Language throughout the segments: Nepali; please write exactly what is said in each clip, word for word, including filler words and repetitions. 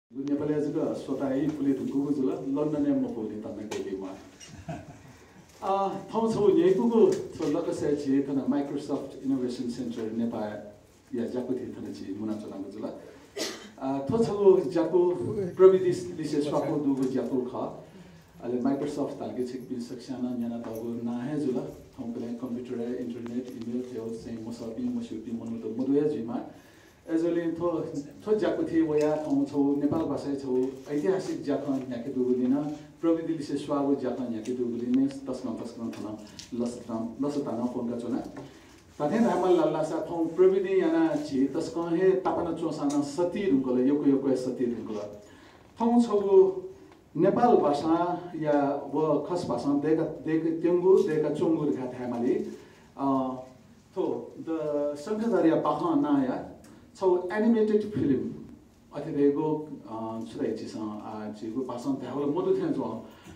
नेपाली आजको स्वतः पुलिस गुगु जुल लन्डन म बोल्ने तन्ने डेलीमा अ ठाउँ छौ यहीको छ लकसे छि तना माइक्रोसफ्ट इनोभेसन सेन्टर नेपाल या जाको थि तना छि मुना चलाको जुल अ थो छौ जाको प्रविधि विशेष स्वाको दुगु जाको ख अले माइक्रोसफ्ट तालके छिक बि सक्साना न्याना तगु ना हे जुल ठाउँ कले कम्प्युटर इन्टरनेट इमेल थियो से मसपि मसुपि मनु त मदुया जिमा एजले थो थो जाको थि वया ठाउँ छौ नेपाल भाषा छौ ऐतिहासिक जाको याके दुगुलिन प्रविधि विशेष स्वागो जाको याके दुगुलिने तस्मा तस्मा थना लसताम लसताना फोनका चोना ताथे रामल लल्लासा ठाउँ प्रविधि याना छि तस्का हे तापना चोसाना सती रुगल योको योको सती रुगल ठाउँ छौ नेपाल भाषा या व खस भाषा देका देक तेंगु देका चोंगु रेखा थामाली अ थो द संखदरिया पाखा नाया so animated film अथे देगो छुराइ छिस आ जिगु पासन थावल मदु थ्यान जो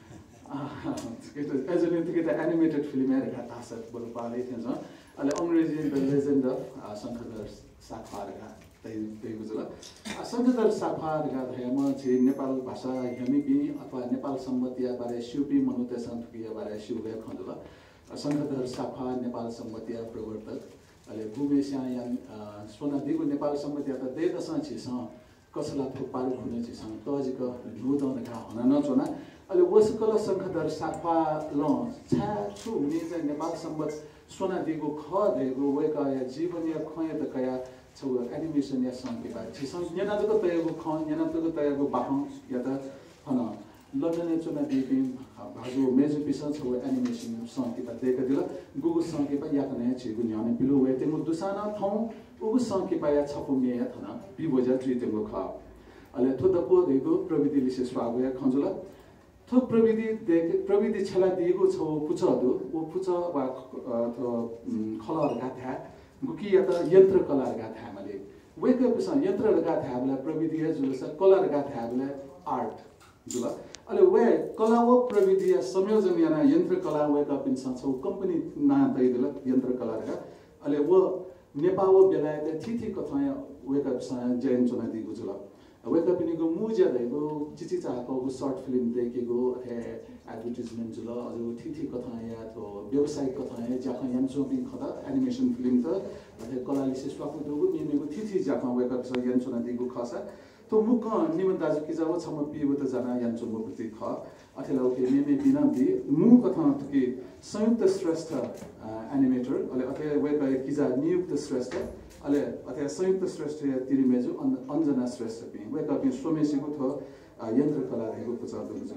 as an integrated animated film हेर का तासत बरु पाले थ्यान जो अले अंग्रेजी द लेजेन्ड अफ शंखदर साखवार का तै देगु जुल शंखदर साखवार का धयम छि नेपाल भाषा हेमिपि अथवा नेपाल सम्बन्धिया बारे सुपि मनुते सन्थुकिया बारे सुबे खजुल शंखदर साखवार नेपाल सम्बन्धिया प्रवर्तक अले भूमेशा यान सोना दिगु नेपाल सम्बन्धिया त दे दसा छिस कसला थुपारु खुने छिस तजिक नुदन का हन न चोना अले वसकल शंखदर साखवा ल छा छु हुने चाहिँ नेपाल सम्बन्ध सोना दिगु ख देगु वेका या जीवनीय खय त कया छौ एनिमेसन या संकेत छिस न्याना जको तयगु ख न्याना जको तयगु बाहं या त हन लन्डन चोना दिपिन भागु मेजु पिसा छौ एनिमेसन संकेत देख दिल गुगु संकेत या कने छिगु न्याने पिलो वेते मु दुसाना थौ उगु संकेत या छपु मेया थना बिबोजा ट्रिटेगु ख अले थोदको देगु प्रविधि विशेष स्वागु या खंजुला थो प्रविधि देख प्रविधि छला दिगु छौ पुचदु ओ पुच वा थो खलर गाथा गुकी या त यन्त्र कला गाथा मले वेक पिसा यन्त्र गाथा बला प्रविधि जुलस कला गाथा बला आर्ट जुल अले वे कला व प्रविधि संयोजन याना यन्त्र कला वे का पिन छौ कंपनी ना दैदल यन्त्र कला गा अले वो नेपाल व बेलायत थिथि कथा वे का जैन चना दिगु जुल वे का पिनिगु मुजा दैगु चिचि चाको शॉर्ट फिल्म देखेगु अथे एडभर्टाइजमेन्ट जुल अजु थिथि कथा या तो व्यवसायिक कथा या जाखा यान शोपिङ खदा एनिमेसन फिल्म त अथे कला विशेष स्वापु दुगु मेमेगु थिथि जाखा वे का यान चना दिगु खसा तो मुक निमन दाजु कि जाव छम पिबो त जना यान्चो मुक्ति ख अथेलाउ के मेमे बिनान्ति मु कथा कि संयुक्त श्रेष्ठ एनिमेटर अले अथे वे का किजा नियुक्त श्रेष्ठ अले अथे संयुक्त श्रेष्ठ तिरिमेजु अञ्जना श्रेष्ठ पि वे का पि सोमेसिगु थ यन्त्र कला रहेको पुचा दुजुल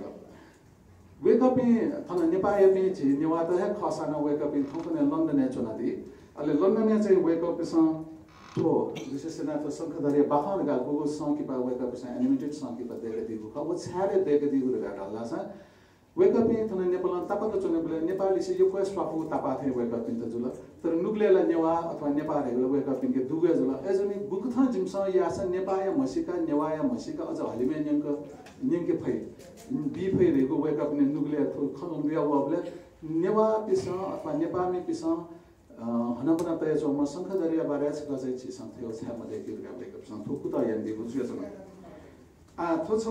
वे का पि थन नेपाल पि छि नेवात हे खसाना वे का पि थकने लन्डन ने चनादि अले लन्डन ने चाहिँ वे का पिस तो विशेष ना तो संखदरिया बाहन गा गुगु संकिपा वेका पिसा एनिमेटेड संकिपा देले दिगु ख वो छारे देले दिगु गा हल्ला छ वेका पि थन नेपाल तापक चने बले नेपाली से यो क्वेस्ट पाफु तापा थे वेका पिन त जुल तर नुगलेला नेवा अथवा नेपाल हेगले वेका पिन के दुगे जुल एजनी बुक थ जिमस या छ नेपाया मसिका नेवाया मसिका अझ हलिमे न्यंक न्यंके फै बि फै रेगु वेका पिन नुगले थ खन बिया वबले नेवा पिसा अथवा नेपामी पिसा हनपना तय जो म शंखदरिया बारे छ गजै छि संथ्यो छ म देखि गा बेकअप सं थोकु त यान्दी बुझ्यो छ आ थो छ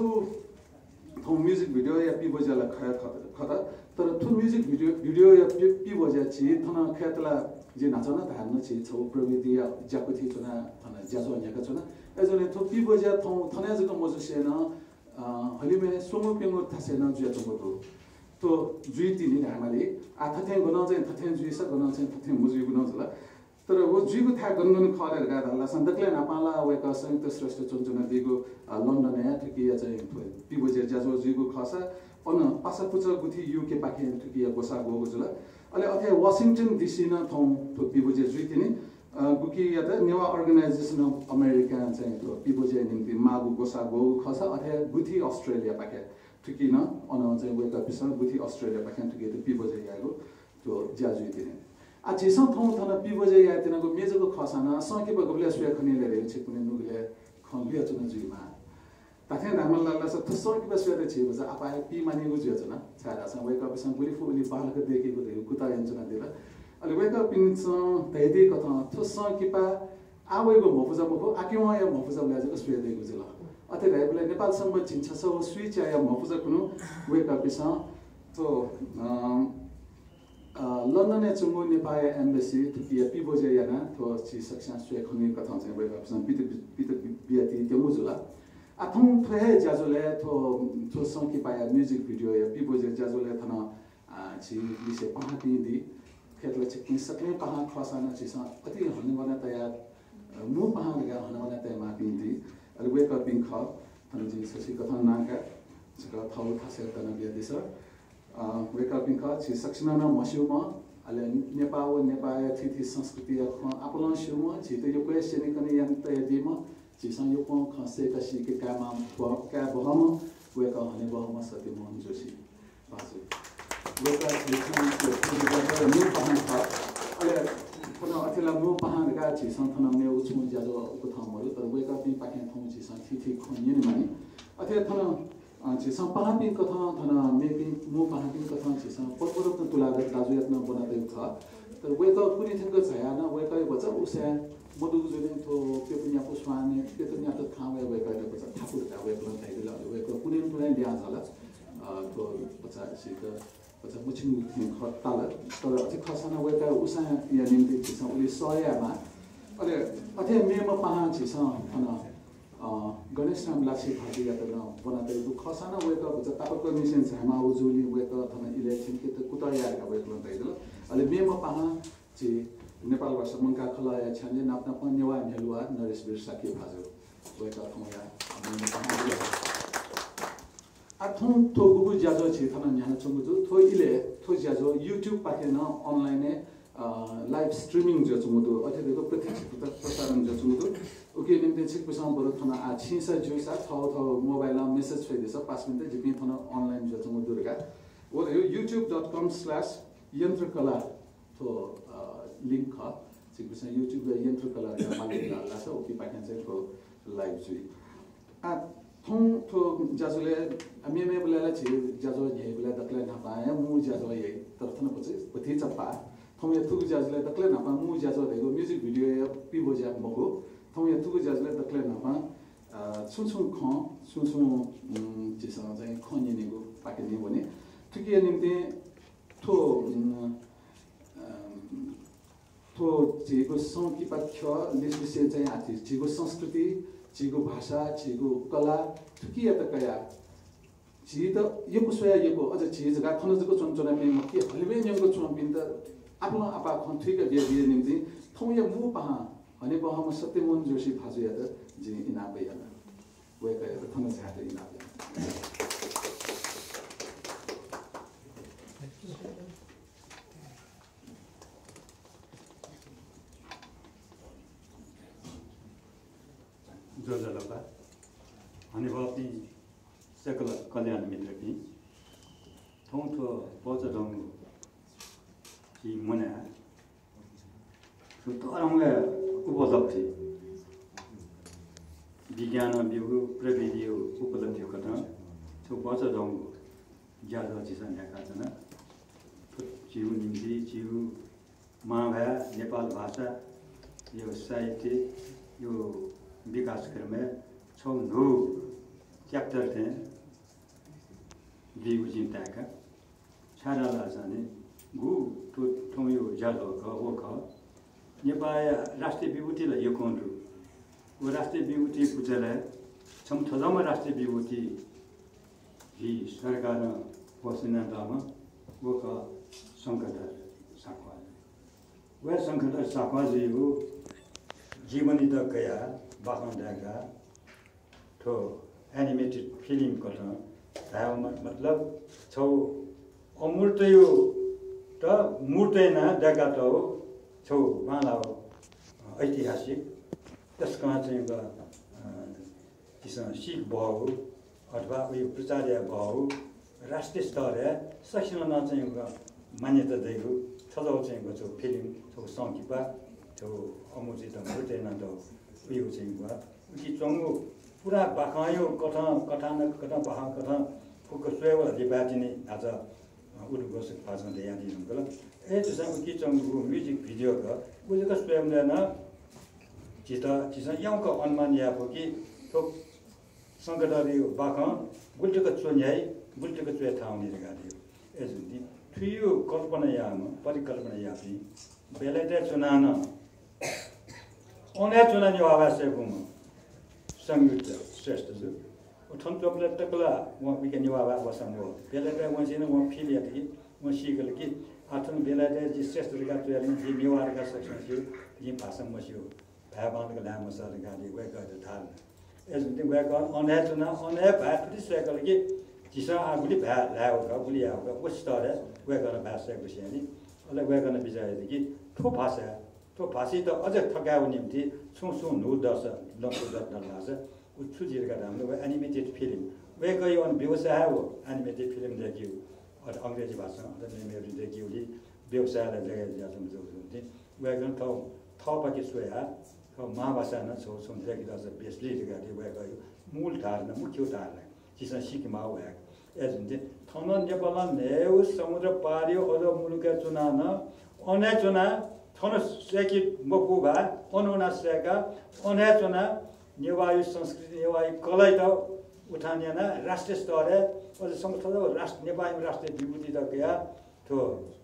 थो म्युजिक भिडियो या पि बजाला खया खदा तर थो म्युजिक भिडियो भिडियो या पि बजा छि थना खयातला जे नाचना धान छि छ प्रविधि या जाको थि चना थना ज्याजो न्याका चना एजने थो पि बजा थौ थना जको मजु सेन हलिमे सोमु पेंगो थासेन ज्या चमको तो जुई तिनी हामीले आथथे गन चाहिँ थथे जुई स गन चाहिँ थथे मुजुई गुन छला तर वो जुईको था गनगन खलेर गादा हल्ला संदकले नापाला वे का संयुक्त श्रेष्ठ चुनचुना दिगो लन्डन या ठिकिया चाहिँ पिबोजे जाजो जुईको खसा अन पासा पुचा गुथि युके पाखे ठिकिया गोसा गोगो जुला अले अथे वाशिंगटन डीसी न थौ तो पिबोजे जुई तिनी गुकी या त नेवा अर्गनाइजेसन अफ अमेरिका चाहिँ तो पिबोजे निम्ति मागु गोसा गोगो खसा अथे गुथि अस्ट्रेलिया पाखे ठिकिन अन चाहिँ वेका पिसा गुथि अस्ट्रेलिया पाखे ठिके त पिबोजे यागो तो ज्याजुई तिनी आ छिसं थौ थन पिबोजे या तिनको मेजको खसाना सके बगबले सुया खनिले रे छि कुने नुगले खंबिया चुन जुइमा ताथे रामल लाला स थसो कि बसुया रे छि बजा अपा पि मानेगु जुया छना छारा स वेका पिसं गुली फुली बालक देखेको रे कुता यन्चना दिला अले वेका पिन्स तैदे कथा थसो कि पा आवेगो मफुजा मफु आकिवा या मफुजा लाजको सुया देगु जला अते रहेबले नेपाल सम्म चिन्छ सो स्विच या मफुजा कुनु वे कपिस तो लन्डन चुंगो नेपाल एम्बेसी तुकिया पिबोजे याना तो छि सक्सन स्वे खनि कथा चाहिँ वे कपिस पित पित बियाति तेमुजुला आथुङ थ्रे जाजुले तो तो संकी पाया म्युजिक भिडियो या पिबोजे जाजुले थना छि लिसे पहाती दि खेतले छिकिन सक्ने कहाँ खसाना छि स अति हने बना तयार मु पहा लगा हने बना तयार मापि दि अरे वे कपिङ ख थन जि ससी कथा नाका जका थाउ थासे तना बिया दिस वे कपिङ ख छि सक्सन न मस्युमा अले नेपाल नेपाल थिथि संस्कृति आपुलन स्युमा छि त यो क्वेशन कने यन त यदिमा छि स यो को खसे कसी के कामा का बहम वे क हने बहम सत्य मोहन जोशी बाजु वे का लेखन के न्यू पहन था अले थना अथिला मु पहन का छि स थना मे उछु जाजो को थमरु तर वे का पि पाखे थौ छि स थिथि खनि नि मानी अथे थना छि स पहापि कथा थना मे पि मु पहापि कथा छि स पपरप तुलागत दाजु यत्न बनाते था तर वे का कुनि थंग छया न वे का बचा उसे मधु जुने तो पे पुnya पुष्पाने पे तो न्या त खावे वे का बचा ठाकुर का वे प्लन थाइदिला वे का कुनि कुनि ल्या जाला तो बचा छि त बचा मुछिङ थिङ खताल तर अझै खसाना वे का उसा या निम्ति छि स उले सयामा अले अथे मेमा पहा छि स अन गणेश राम लासी भाटी या त बनाते दु खसाना वे का बचा तापको मिशन छमा उजुली वे का थना इलेक्सन के त कुता यार का वे प्लन थाइदिला अले मेमा पहा छि नेपाल भाषा मंका खला या छानले नाप्ना पन्नेवा मेलुवा नरेश बिरसाकी भाजो वे का थमया आथुङ थो गुबु ज्याजो छि थना न्यान चंगु थो इले थो ज्याजो युट्युब पाके न अनलाइन लाइभ स्ट्रीमिङ जो चंगु अथेको प्रत्यक्ष प्रसारण जो चंगु ओके निम्ति छिक पसम बरो थना आ छिसा जुसा थौ थौ मोबाइल मेसेज फेदिस पास मिनट जिपि थना अनलाइन जो चंगु दुर्गा वो youtube dot com slash यन्त्रकला थो लिंक ख छिक पसम YouTube ला यन्त्रकला या मालिक ला छ ओके पाके चाहिँ थो लाइभ जुइ आ थों थो जाजुले मे मे बलेला छि जाजो हे बले दक्ले ना पाए मु जाजो ये तरथन पछि पथि चपा थों ये थुगु जाजुले दक्ले ना पा मु जाजो देगो म्युजिक भिडियो या पिबो जा मगो थों ये थुगु जाजुले दक्ले ना पा सुन सुन ख सुन सुन जिस चाहिँ खनि नेगो पाके नि भने तुकी निम्ति थो थो जिगो संकी पक्ष लिसबिसे चाहिँ आथि जिगो संस्कृति जिगो भाषा जिगो कला तुकी त कया जी त यो कुसया यो अझ चीज गा खन जको चनचना मे मके हलिबे नेगो चुम बिन त आफ्नो आपा खन थुइक बिया बिया निम्ति थौ या मु पहा हने बहम सत्यमोहन जोशी भाजु या त जी इना बयाना वे कया त खन झाले इना जो जलपा हने बापी सकल कल्याण मित्र की थों थो पोच दंग की मने तो अरंगे उपलब्धि विज्ञान बिगु प्रविधि उपलब्धि कथा तो पोच दंग ज्यादा जिसन याका जना जीव निम्ति जीव महाभया नेपाल भाषा यो साहित्य यो विकास क्रम छौ नो च्याप्टर थे दिगु चिंता का छारा लासाने गु तो थोयो जालो का वो का नेपाल राष्ट्रिय विभूति ला यो कोन्रु वो राष्ट्रिय विभूति पुजले छम थलम राष्ट्रिय विभूति ही सरकार पोषण दामा वो का संकट साखवा वे संकट साखवा जियो जीवनी त कया बाखंडागा तो एनिमेटेड फिल्म कथा थाहा मतलब छौ अमूर्त यो त मूर्तैना जग्गा त हो छौ माला ऐतिहासिक त्यसका चाहिँ किसान सिक भयो अथवा यो प्रचार्य भयो राष्ट्रिय स्तर शिक्षण चाहिँ मान्यता दिएको छजौ चाहिँ छौ फिल्म छौ संकिपा छौ अमूर्त मूर्तैना त उयो चाहिँ भयो कि चंगो पूरा बाखायो कथा कथानक कथा बाखा कथा फुक स्वयं दिबाजिने आज उडुगस पाजन दे यादि नगल ए त्यसमा कि चंगो म्युजिक भिडियो का उजको स्वयं न चिता चिसा याउको अनुमान यापो कि तो संकटहरु बाख गुल्टको चोन्याइ गुल्टको चोया थाउने गादियो एजुन्दी थुयो कल्पना याम परिकल्पना यापि बेलायते चुनान ओने चुनानी आवश्यक हुम संयुक्त श्रेष्ठ जु उठन टोपले टकला व बिके निवावा बसंगो बेलायते वसिन व फिल याति व सिगल कि आठन बेलायते जि श्रेष्ठ रिगा तुयालिन जि निवारका सक्सन छु जि भाषा मस्यो भाबानका लामो सर गाडी वे गद थाल एजुन्दी वे ग ओने चुना ओने भात दिसकल कि जिसा आगुली भा लाउ र गुली आउ र उस्तरे वे गर्न भाषा गुसियानी अले वे गर्न बिजाय कि ठो भाषा ठो भाषी त अझ ठगाउ निम्ति छु छु नु दस लक्ष्य दस लास उच्छु जिरका राम्रो वे एनिमेटेड फिल्म वे गयो अन व्यवसाय हो एनिमेटेड फिल्म देखियो अ अंग्रेजी भाषा अ मेमोरी देखियो लि व्यवसायलाई जग्गा ज्यासम जोते वे गर्न त थपके सोया महाभाषा न छौ छौ देखि दस बेसली गाडी वे गयो मूल धार न मुख्य धार जिसा सिक्किम आउ है एजुन्ते थन नेपाल नेउ समुद्र पार्यो अझ मुलुका चुना न अने चुना थन सेकी मकु भा अनुना सेका अने चुना नेवायु संस्कृति नेवायु कला त उठानियाना राष्ट्रिय स्तरे अझ संगठन राष्ट्र नेपाली राष्ट्रिय विभूति त गया तो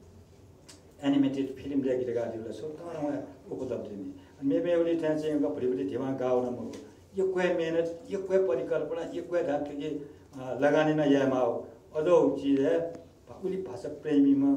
एनिमेटेड फिल्म देखि गाडीले सो तर उपलब्धि नि मेबेउली त्यहाँ चाहिँ भरिभरि धिमा गाउन म यो क्वे मेहनत यो क्वे परिकल्पना यो क्वे ढाक के लगानी न यामाओ अदो चीज है उली भाषा प्रेमी में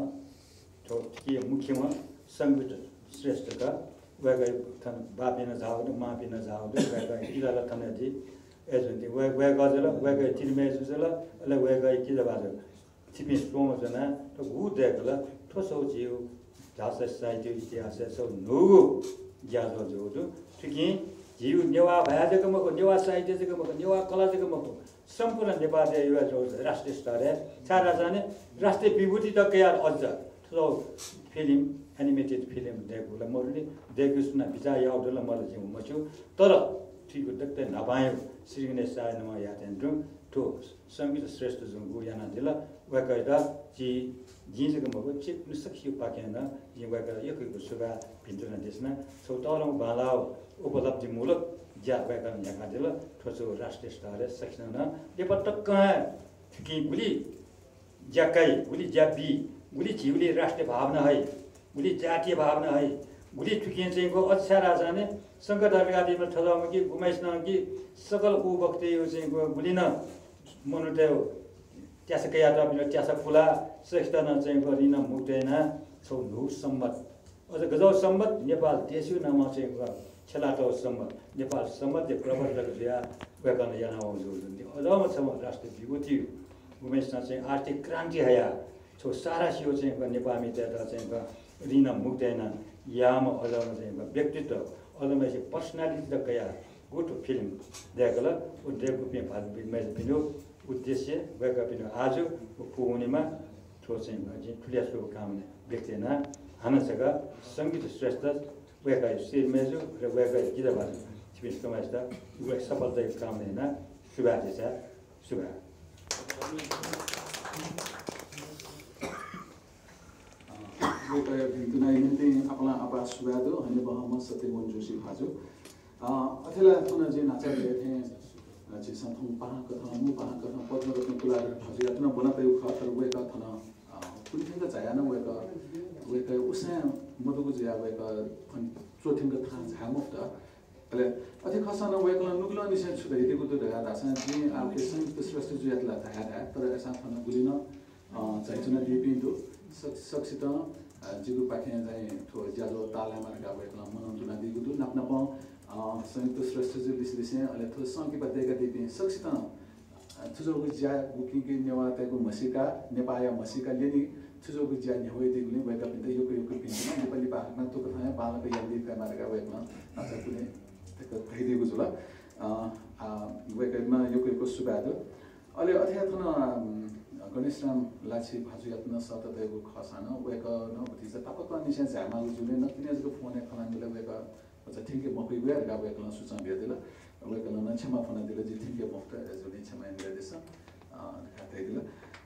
तो के मुख्य में संगीत श्रेष्ठ का वे गए थन बापी न जाओ न मापी न जाओ वे गए इलाला थने जी एजुन्ती वे वे गजला वे गए तिरमे जुजला अले वे गए कि बाजो छिपी सोम जना तो गु देखला तो सो जिउ भाषा साहित्य इतिहास सो नु ज्याजो जो जो ठिकी जीव नेवा भयाजको मको नेवा साहित्यजको मको नेवा कलाजको मको सम्पूर्ण नेपाली युवा जो राष्ट्रिय स्तरे सारा जाने राष्ट्रिय विभूति त के यार अझ ठुलो फिल्म एनिमेटेड फिल्म देखुला मरले देखुस्ना बिचा याउदला मल जिउ मछु तर ठिक दक्ते नपायो श्री गणेश सायनमा यातेन्टु तो संगीत श्रेष्ठ जुन गुयाना दिला वकैदा जी जिजको मको चिप निसक्यु पाकेना जी वका यकको सुगा भित्रना देशना सौतरौ बालाउ उपलब्धिमूलक ज्या वका यहाँ दिला ठोसो राष्ट्रिय स्तरले सक्छन नेपाल टक्क कि गुली ज्याकै गुली ज्यापी गुली जीवली राष्ट्रिय भावना है गुली जातीय भावना है गुली ठुकिन चाहिँ को अच्छा राजाने संकट आदिमा ठलाउमा कि गुमाइस्न कि सकल उ वक्ते यो चाहिँ को गुलिन मनुदेव त्यसकै यात्रा बिना त्यसा फुला श्रेष्ठना चाहिँ गरिन मुक्दैन छौ नु सम्मत अझ गजौ सम्मत नेपाल देशु नाम चाहिँ छलाटो सम्मत नेपाल सम्मत प्रवर्तक जिया व्याकरण याना आउँछ अझम छ राष्ट्रिय विभूति गुमाइस्न चाहिँ आर्थिक क्रान्ति हया छौ सारा सियो चाहिँ नेपाली त्यता चाहिँ रिन मुक्दैन याम अझम चाहिँ व्यक्तित्व अझम चाहिँ पर्सनालिटी त गया गुड फिल्म देखला उद्योग पे भारत में पिनो उद्देश्य वेका पिनो आज पुगुनेमा ठो चाहिँ चाहिँ ठुलिया शुभकामना व्यक्तिना हानसका संगीत श्रेष्ठ वेका शिरमेजु र वेका गिरबाज छिपिस कमास्ता वे सफलता कामना शुभाशा शुभा वेका बिन्तुनाइ निम्ति अपना अपा शुभादो अनि बहम सत्यमन जोशी भाजु अथेला थन जे नाचले थे जे संथम पाहा कथा मु पाहा कथा पद्मरत्न कुलागर भाजु यातना बनाते खतर वेका थन कुलिथिन त जाया न वेका वेका उसा मदुगु जिया वेका थन चोथिन क थान झामुफ्त अले अथे खसन वेका नुगलो निसे छुदै दिगु त दया दासन जी आके संयुक्त श्रेष्ठ जुयातला थाया था तर एसा थन गुलिन चाहिचुना दिपिन्दु सक्षित जिगु पाखे चाहिँ थो ज्याजो तालामा गावेका मनोजुना दिगु दु नाप्ना प संयुक्त श्रेष्ठ जो विश्लेषण अले थो संकी बदेका दिपि सक्षित छुजोगु ज्या गुकिङके नेवा तेको मसिका नेपाया मसिका लेनि छुजोगु ज्या नेहोइ दिगुले वेका पिन्ते योको योको पिन्ते नेपाली भाषामा तो कथा बालक यादि कमारका वेकमा नाचा कुने तेको खैदिगु जुल आ वेकमा योको योको सुबादो अले अथ्याथन गणेश राम लाछि भाजु यत्न सततेको खसान वेक न भतिजा तापत निसे झामागु जुले न तिनेजको फोन खनान्दिले वेक अच्छा ठीक है मफी गएर गावेकला सूचना भेदिला वेकला न क्षमा फोन दिले जे ठीक है मफ्त जुले क्षमा दिले देस खाते दिला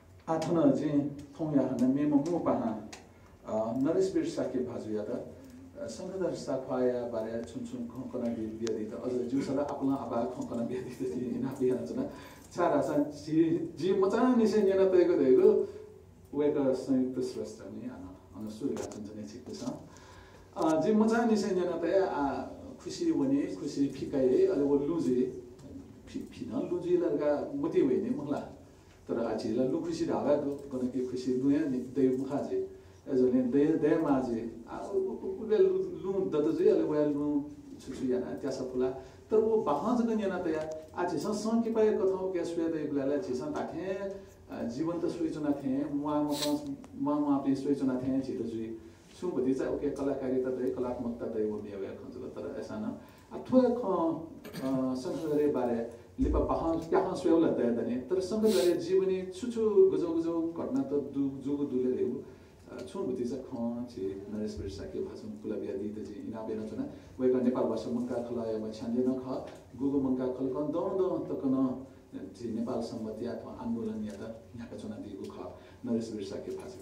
आथन जे थों या न मेम मु पाहा नरेश बिर साके भाजु यादा संगदर साखवाया बारे छुन-छुन खंकना बियादी त अझ जुसला आपला आबा खंकना बियादी त इना बियाना छ चारा सा जी जी मचा निसे नेना तयको देगो वेक संयुक्त श्रेष्ठ नि आना अन सुरगा छन् छिक्छ अ जी मचा निसे नेना तय खुसी वने खुसी फिकाए अले वो लुजे फिना लुजे लगा मति वइने मलाई तर आजिला लु खुसी ढाबा गने के खुसी दुया नि दय मुखाजे एजले दय दय माजे आ उले लु ददजे अले वा लु छुछु याना त्यासा फुला तर वो बाहा जगन याना तया आज सन सन के पाए कथौ के स्वे दय बुलाला छिसन ताथे जीवन त सोइचना थे मुआ म म म आपे सोइचना थे छितो जुइ सुबदि चाहिँ ओके कलाकारिता दय कलात्मकता दय वो बेया खंजल तर ऐसा न अथवा ख संगरे बारे लिपा बाहा प्याहा स्वेला दय दने तर संगरे जीवनी छुछु गजौ गजौ घटना त दु जुगु दुले रेउ छुबदि चाहिँ ख छि नरेश बिरसा के भाषण कुला बिया दित जि इना बेन छना वेक नेपाल भाषा मंका खलाय म छान्जे न ख गुगु मंका खल कन द द तकन जि नेपाल सम्बन्धी अथवा आन्दोलन या त यहाँका चुना दिएको ख नरेश बिरसा के भाषण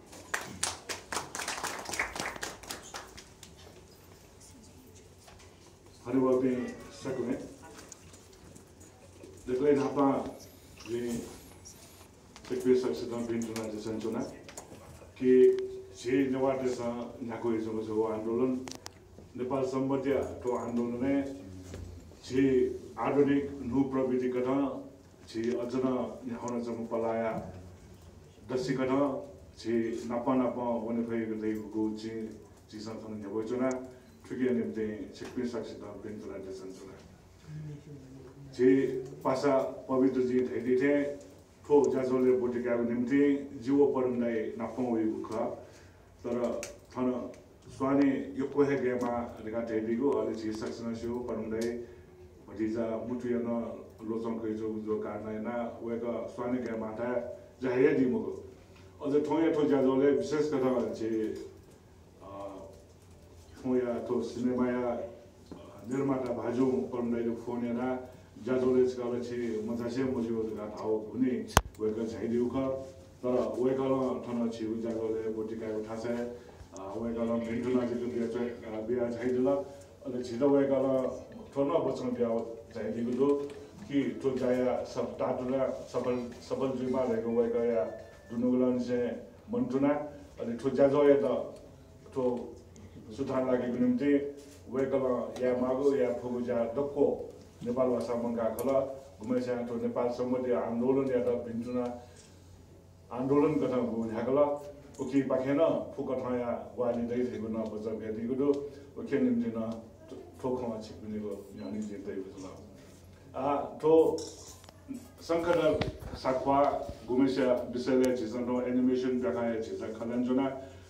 हरिवाबे सकने देखले नापा जे तकबीर सक्सेदन बिन्दुना जे सञ्चना कि जे नेवाटे सा न्याको जो जो आन्दोलन नेपाल सम्बन्धी तो आन्दोलनले जे आधुनिक नु प्रविधि कथा जे अझना न्याउन जमु पलाया दसी कथा जे नापा नापा वने भएको देको जे जे सन्थन न्याउ चना ठिकै निम्ति तकबीर सक्सेदन बिन्दुना जे सञ्चना जे पासा पवित्र जी धैदी थे ठो जाजोले बोटिकाको निम्ति जीव परमलाई नापाउएको ख तर थन स्वाने यो कोहे गेमा रेगा धैदीको अलि जी सक्सन सो परमलाई भटिजा मुटुयन लोचङको जो जो कारणना वेका स्वाने गेमा था जहे दिमको अझ ठोया ठो जाजोले विशेष गरी जे अ ठोया ठो सिनेमाया निर्माता भाजु परमलाई फोनेरा जाजोले स्काले छि मजासे मजियो गा थाउ हुने वेका झाइदिउ ख तर वेका थन छि जाजोले बोटिकाको ठासे वेका भिन्टुना जिको बिया चाहिँ बिया झाइदिल अनि छिटो वेका थन बचन बिया झाइदिको दो कि तो जाया सब तातुला सबल सबल जुमा रहेको वेका या दुनुगलन चाहिँ मन्टुना अनि ठो जाजोले त तो सुधार लागेको निम्ति वेका या मागो या फुगु जा दक्को नेपाल भाषा मंगा खला गुमेसा तो नेपाल सम्बन्धी आन्दोलन या त भिन्टुना आन्दोलन कथा गु ढाकला ओके पाखेन फुकठाया वाली दै थेगु न बजा भेदिगु दो ओके निम्ति न ठोखमा छिपिनेको यानी जेतै बुझला आ तो संकट साखवा गुमेसा बिसले जिसनो एनिमेसन देखाए जिस खलन्जना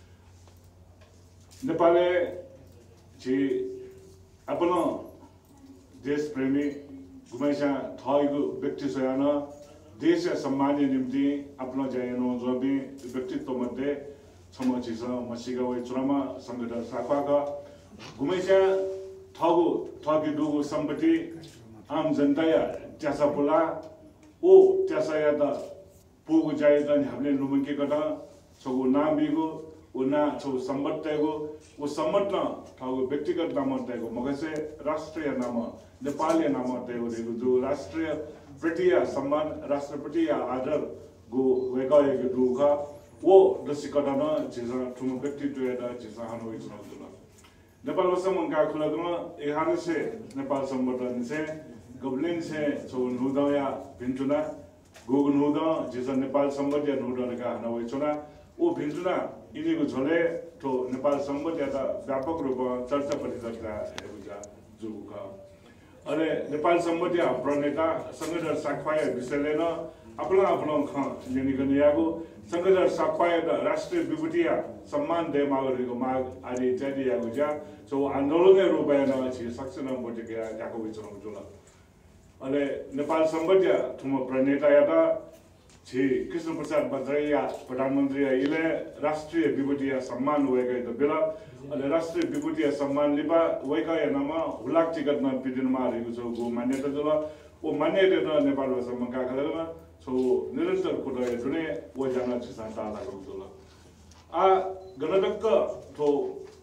नेपालले जी अपन देश प्रेमी गुमेसा थयगु व्यक्ति सयान देश सम्मानने निम्ति आफ्नो जयनो जबे व्यक्तित्व मध्ये छम छिस मसिगा वे चुनामा संगठन शाखाका गुमेसा थगु थगि दुगु सम्पत्ति आम जनताया त्यासा पुला ओ त्यासा या त पुगु जाय त हामीले नुमके कथा छगु नाम बिगु उना छौ सम्बत्तेगु ओ सम्बत्त थगु व्यक्तिगत नाम तेगु मगसे राष्ट्रिय नाम नेपाली नाम तेगु देगु जो राष्ट्रिय प्रतिया सम्मान राष्ट्रपति या आदर गो वेगाएको दुखा वो दसिकटन जिसा ठुम व्यक्तित्व या जिसा हानो इचना नेपाल भाषा मंगा खुलादमा एघार से नेपाल संबर्धन से गबलिन से छौ नुदया भिन्टुना गोगु नुद जिसा नेपाल सम्बन्धी नुदका हानो इचना ओ भिन्टुना इनेको झले तो नेपाल सम्बन्धी या व्यापक रूपमा चर्चा परिचर्चा हेरुजा जुका अरे नेपाल सम्बन्धी हाम्रो नेता संगठन साखपाए विषयले न आफ्नो आफ्नो ख निगनियाको संगठन साखपाए राष्ट्रिय विभूतिया सम्मान दे मागरेको माग आदि इत्यादि यागु जा सो आन्दोलनले रूपमा छि सक्सन बोटेका याको विचरण जुला अरे नेपाल सम्बन्धी थुम प्रणेता यादा छि कृष्ण प्रसाद बद्रैया प्रधानमन्त्री इले राष्ट्रिय विभूतिया सम्मान होएकै त बेला अले राष्ट्रिय विभूतिया सम्मान लिबा वैका यानमा हुलाक टिकट न पिदिन मारेको छ गो मान्यता जुल ओ मान्यता त नेपाल भाषा मंगा खलेमा सो निरन्तर खुदाय जुने ओ जाना छ साता लागु जुल आ गणतक तो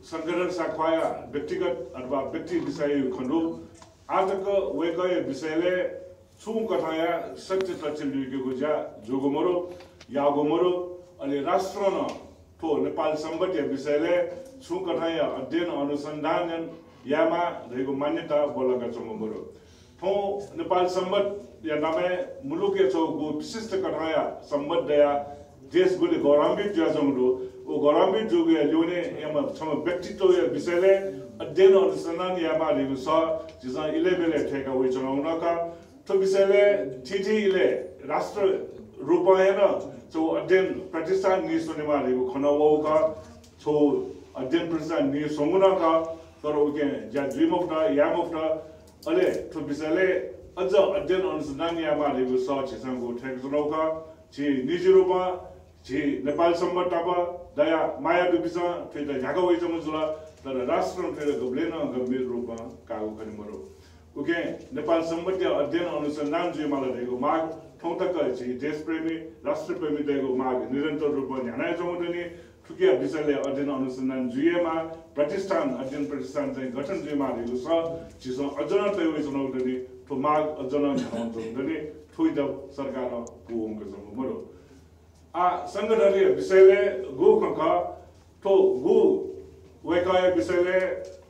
संगठन शाखाया व्यक्तिगत अथवा व्यक्ति विषय खण्डु आजको वेगय विषयले छु कथाया सत्य तथ्य लिएको जा जोगोमरो यागोमरो अनि राष्ट्र न तो नेपाल सम्बन्धी विषयले छु कथाया अध्ययन अनुसन्धान यामा रहेको मान्यता बोलका चमोमरो थो नेपाल सम्बन्ध या नामे मुलुके चौको विशिष्ट कथाया सम्बन्ध या देश गुले गौरवान्वित ज्याजमरो ओ गौरवान्वित जोगे ल्योने यामा छम व्यक्तित्व या विषयले अध्ययन अनुसन्धान यामा रहेको छ जिसा इलेबेले ठेका वे चलाउनका तो विषयले ठिठी इले राष्ट्र रूपायन जो अध्ययन प्रतिष्ठान निसोनेमा रहेको खनवौका छो अध्ययन प्रतिष्ठान निसोमुनका तर उके ज्या द्विमुखता यामुखता अले तो विषयले अझ अध्ययन अनुसन्धान यामा रहेको छ छिसंगको ठेक चलाउका छि निजी रूपमा छि नेपाल सम्बन्धमा दया माया दुबिस फेरि झागा वइ जमुजुला तर राष्ट्र फेरि गब्लेन गम्भीर रूपमा कागु खनिमरो उके नेपाल सम्बन्धी अध्ययन अनुसन्धान जे मलाई रहेको माग ठौतक छि देशप्रेमी राष्ट्रप्रेमी रहेको माग निरन्तर रूपमा ध्यान जमाउने ठुकिया विषयले अध्ययन अनुसन्धान जुएमा प्रतिष्ठान अध्ययन प्रतिष्ठान चाहिँ गठन जुएमा रहेको छ छिसो अझन तय चुनाउले ठो माग अझन ध्यान जमाउने ठुइ द सरकार पुङको जमरो आ संगठन विषयले गु खख ठो गु वेकाय विषयले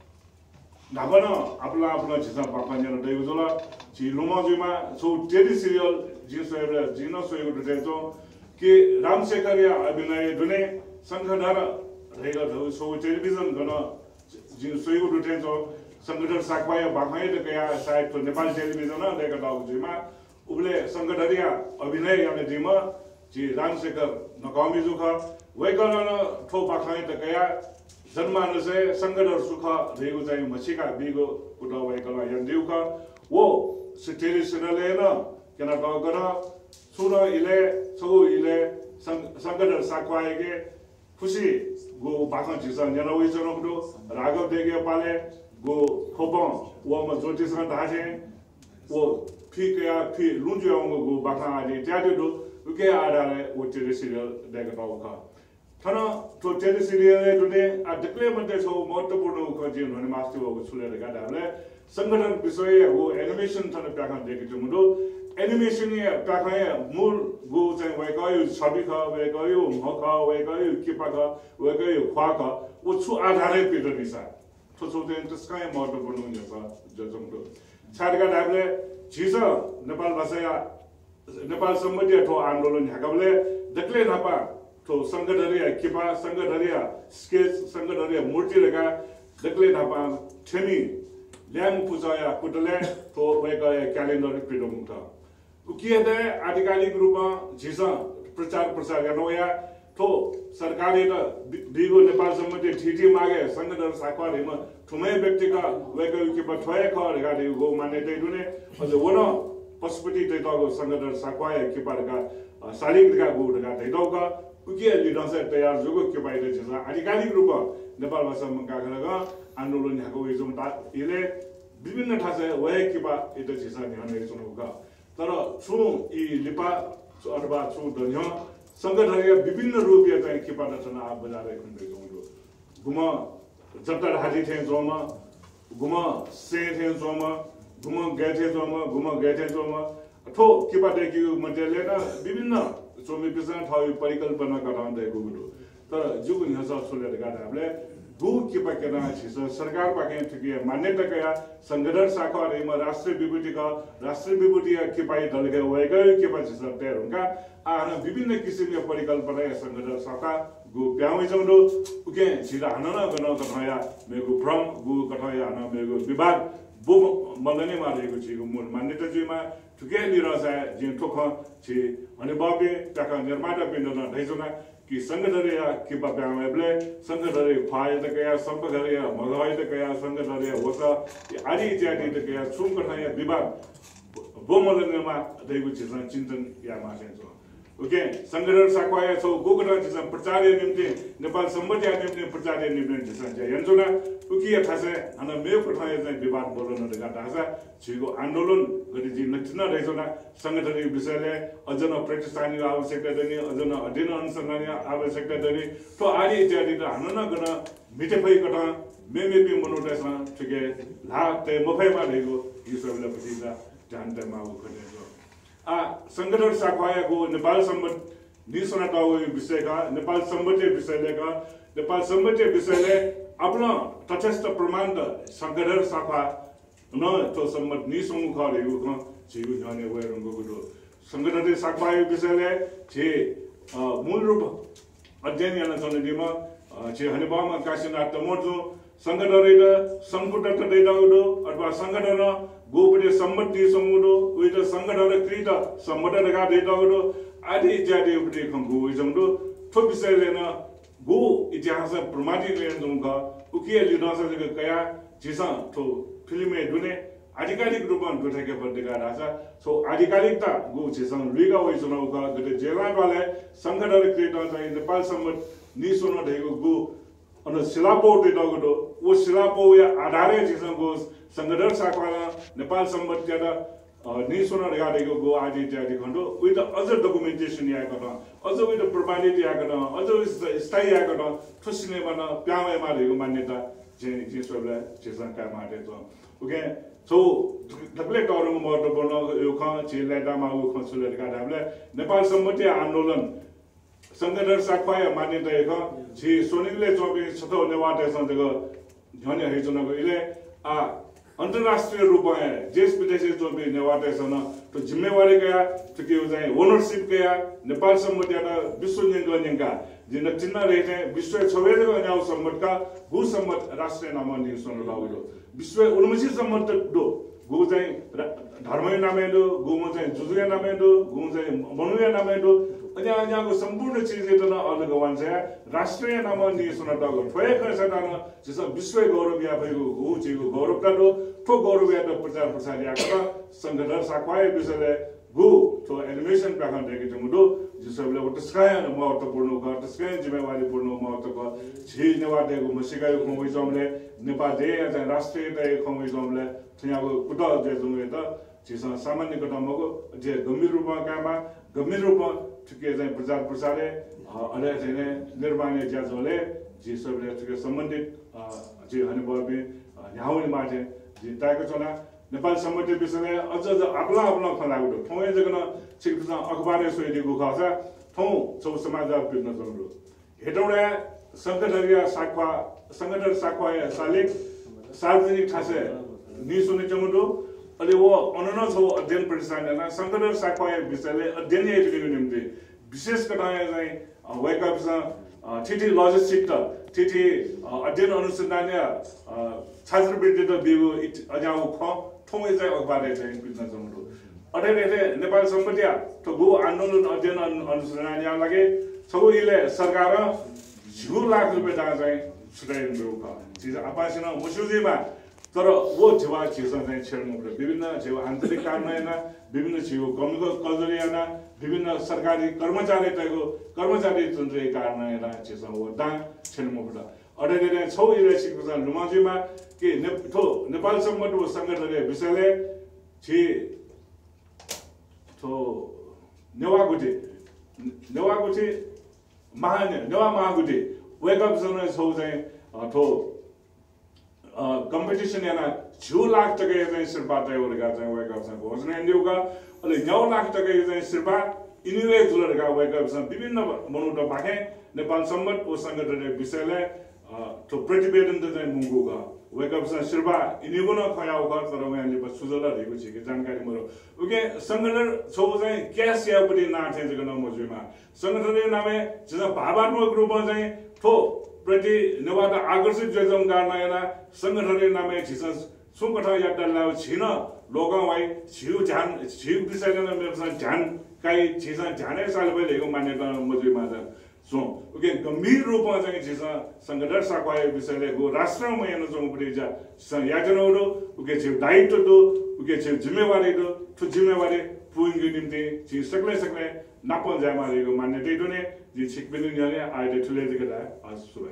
नाबन आपला आपला छिसा पापान्या दैगो जोला छि लुमाजुमा सो टेली सिरियल जिन सोयबले जिन सोयगो दतेजो के रामशेखरिया अभिनय दुने संगठन रहेको सो टेलिभिजन गन जिन सोयगो दतेजो संगठन साकबाय बाखाय त कया सायद तो नेपाल टेलिभिजन रहेको दाउजुमा उबले संगठनिया अभिनय याने जिमा जी रामशेखर नकामी जुखा वेगन ठो बाखाय त कया जनमानसे संगठन सुख रहेको चाहिँ मछिका बिगो उडा वेगन यन्दिउका वो सिटेली सिनलेन केना टगर सुन इले सगो इले संगठन साकवाएगे खुशी गो बाखा जिसा जनवै जनबडो राघव देगे पाले गो खोपं वो म ज्योतिष धाजे वो फिकया फि लुन्जुङ गो बाखा आदि त्यादि दो उके आधारे वो टेली सिरियल देगा टाउका थन तो टेली सिरियल दुने आ दक्ले मध्ये छौ महत्त्वपूर्ण खजिन भने मास्टर हो छुलेर गाडाले संगठन विषय हो एनिमेसन थन प्याखन देखेको मुदो एनिमेसन या प्याखय मूल गो चाहिँ वेकयो छवि ख वेकयो मख वेकयो किपा ख वेकयो ख्वा ख ओ छु आधारै पेट दिसा तो so the interest काय महत्त्वपूर्ण हुन्छ जजमको छाडका डाबले छिस नेपाल भाषा नेपाल सम्बन्धी ठो आन्दोलन हकबले दक्ले नपा ठो संगठरिया किपा संगठरिया स्केच संगठरिया मूर्ति रेखा दक्ले नपा ठेमी ल्याङ पूजाया कुटले ठो वेका क्यालेन्डर पिडोमुक्त उकियदे आधिकारिक रूपमा छिस प्रचार प्रसार गर्नोया ठो सरकारले त दिगो नेपाल सम्बन्धी ठिटी मागे संगठन साखवारीमा ठुमै व्यक्तिका वेका किपा ठय ख रेगाले गो मान्यता दुने अझ वन पशुपति दैतको संगठन साखवाय किपारका शारीरिकका गो रेगा दैतका उकिय लिडरसे तयार जोगो किपाइले छ आधिकारिक रूपमा नेपाल भाषा मंगाखरगा आन्दोलन हको इजम ता इले विभिन्न ठासे वय किपा इते छिसा ध्यान सुनुका तर छु इ लिपा अथवा छु दन्य संगठनका विभिन्न रूपले चाहिँ किपा रचना आप बजारे खण्डे जोंदो गुम जत्ता हाजी थे जोमा गुम से थे जोमा गुम गथे जोमा गुम गथे जोमा ठो किपा देखि मध्यले न विभिन्न चोमी पिसा ठाउँ परिकल्पना गराउन दिएको गुरु तर जुगु हिसाब सोलेर गाडा हामीले गु किपा केना छिस सरकार पाके ठिकै मान्यता कया संगठन शाखा रेमा राष्ट्रिय विभूति का राष्ट्रिय विभूति किपाई दलगे वयगा किपा छिस तयार हुनका आना विभिन्न किसिमका परिकल्पना या संगठन शाखा गु प्याउ जंदो उके छिरा हनन गन कथया मेगु भ्रम गु कथया हन मेगु विभाग बो मलने मारेको छिगु मूल मान्यता जुमा ठिकै निराशा जिन ठोख छि अनि बाबे टाका निर्माता पिण्डना दैजना कि संगठरिया किपा प्याउले संगठरे फाय त कया संगठरिया मगाय त कया संगठरिया होता आदि इत्यादि त कया छुम कथया विभाग बोमलनमा दैगु छिस चिन्तन या मासेन्छ ओके संगठन साखवाय छौ गोगटा छिस प्रचार निम्ति नेपाल सम्बन्धी निम्ति प्रचार निम्ति छिस यन्जना उकी थासे अन मेयो कथया चाहिँ विवाद बोलन गटा छ छिगो आन्दोलन गरि जि नथिन रहेछना संगठन विषयले अझन प्रतिष्ठानीय आवश्यकता दिने अझन अध्ययन अनुसन्धान आवश्यकता दिने तो आदि इत्यादि त हनन गन मिटे फै कटा मेमे पे मनोटेसा ठिके ला ते मफैमा रहेको यो सबैलाई बुझिदा जानते मागु खनेको आ संगठन शाखाको नेपाल सम्बन्ध निसना टाउ विषयका नेपाल सम्बन्धी विषयलेका नेपाल सम्बन्धी विषयले आफ्नो तटस्थ प्रमाण संगठन शाखा न तो सम्बन्ध निसमु खरेको क छिउ जाने वयरको गुडो संगठन शाखा विषयले छे मूल रूप अध्ययन गर्न चल्नेमा छे हनेबामा काशीनाथ तमोजो संगठन संकुट दैदाउडो अथवा संगठन गोपनीय सम्मति समुडो उइद संगठन क्रीड सम्मत गा दैदाउडो आदि इत्यादि उपदे खंगु इजंदो थो विषयले न गो इतिहास प्रमाणित लेन जुंगा उकिया लिदास जग कया जिसा थो फिल्मे दुने आधिकारिक रूपमा दुटेके पत्रिका राजा सो आधिकारिकता गो जिसा लुइगा वइसनो का गते जेला वाले संगठन क्रीड चाहिँ नेपाल सम्मत निसोनो ढेको गो अन शिलापो दैदाउडो वो शिलापो या आधारे जिसा गो संगठन शाखा नेपाल सम्मत ज्यादा निसोना रेगाडेको गो आदि इत्यादि खण्डो विथ अझ डकुमेन्टेसन या गर्न अझ विथ प्रमाणित या गर्न अझ स्थायी या गर्न ठुसिने बन प्यामे मारेको मान्यता चाहिँ जे सबले जेसन का माटे त ओके सो ढकले टरको महत्वपूर्ण यो ख छिले दामाउ खसुले का हामीले नेपाल सम्मति आन्दोलन संगठन शाखा मान्यता एक छि सोनिले चौबिस छतो नेवाटे सन्दको झने हेजनको इले आ अंतरराष्ट्रीय रूपमा देश विदेशी जो भी नेवाटे सन तो जिम्मेवारी गया तो के जाए ओनरशिप गया नेपाल सम्मत या विश्व निंगलनिंगा जिन चिन्ह रहते विश्व छवेले गनाउ सम्मत का गु सम्मत राष्ट्रिय नाम निसन लाउलो विश्व उन्मसी सम्मत दो गु चाहिँ धर्मय नामे दो गु म चाहिँ जुजुया नामे दो गु चाहिँ मनुया नामे दो अनि यहाँको सम्पूर्ण चीज एतना अलग वान्छ राष्ट्रिय नाम निसन दगो थोय खसना जस विश्व गौरव या भएको गु चाहिँ गौरव का दो तो गौरव या प्रचार प्रसार या का संगठन शाखा विषयले गु तो एनिमेशन प्राखन देखि जमुदो जसले वटस्काय महत्वपूर्ण का तस्काय जिम्मेवारी पूर्ण महत्व का छि नेवादेको मसिकायो खमै जमले नेपाल दे चाहिँ राष्ट्रियता खमै जमले त्यहाँको कुटा जे जमले त जिस सामान्य कदमको जे गम्भीर रूपमा काममा गम्भीर रूपमा ठिकै चाहिँ प्रचार प्रसारले अले चाहिँ निर्माण ज्याजले जे सबले ठिकै सम्बन्धित जे हनेबबे न्याउने माथे जे ताको चला नेपाल सम्बन्धी विषयले अझ अझ आपला आपला खलाउडो ठौए जगन छिकसा अखबारे सोइदिएको खसा ठौ चौ समाचार पिट्न चल्दो हेटौडा संगठन शाखा संगठन शाखा सालिक सार्वजनिक ठासे निसुने चमुडो अहिले वो अनन छौ अध्ययन प्रतिष्ठान संगठन शाखा विषयले अध्ययन हेर्नुको निम्ति विशेष कटाय चाहिँ वेकअप ठिठी लजिस्टिक त ठिठी अध्ययन अनुसन्धान छात्रवृत्ति त बिगो अझाउ ख ठौए चाहिँ अखबारले चाहिँ पिट्न चमुडो अडेले नेपाल सम्पत्ति त गो आन्दोलन अध्ययन अनुसन्धान या लागि छौले सरकार झिउ लाख रुपैयाँ चाहिँ छुटाइदिनु ख चिज आपासिन मुसुजीमा तर वो छेवा छेसन चाहिँ छेड्नु पर्यो विभिन्न छेउ आन्तरिक कारणमा विभिन्न छेउ कमिको कल्चरियाना विभिन्न सरकारी कर्मचारी तको कर्मचारी तन्त्र कारणमा छेसन हो दा छेड्नु पर्यो अडेले छौ इले सिक्छ लुमाजीमा के नेपथो नेपाल सम्बन्ध संगठनले विषयले छि तो नेवागुटी नेवागुटी महान नेवा महागुटी वेकअप सन छौ चाहिँ थो कंपटीशन याना छौ लाख टके चाहिँ सिरपा तयवरगा चाहिँ वेकअप सन घोषणा दिउका अहिले नौ लाख टके चाहिँ सिरपा इनिवे जुलरगा वेकअप सन विभिन्न मनुट बाखे नेपाल सम्बन्ध ओ संगठनले विषयले तो प्रतिवेदन त चाहिँ मुगुगा वेकअप सन सिरपा इनिगुन खयाउगा तर उहाँले बस सुजला रहेको छ कि जानकारी मरो ओके संगठन छौ चाहिँ क्यास यापटी नाथे जगन मजुमा संगठनले नामे जस भावात्मक रूपमा चाहिँ थो प्रति नेवादा आकर्षित जजम गार्नयना संगठनले नामे छिसन सुकठा याडला छिन लोगवाई छिउ ध्यान छिउ विषयले मेरो ध्यान काई छिसन ध्यानै साल भइरहेको मान्यता मजुमा सो ओके गम्भीर रूपमा चाहिँ छिसन संगठन शाखा विषयले गो राष्ट्रमा हेर्न जाउँ परि जा याजनौरो ओके छिउ दायित्व दो ओके छिउ जिम्मेवारी दो तो जिम्मेवारी पुइङको निम्ति छि सक्ले सक्ले नापन जाय मारेको मान्यता दिने जे छिकबिन जाने आइडे ठुले दिगदा आज सुबह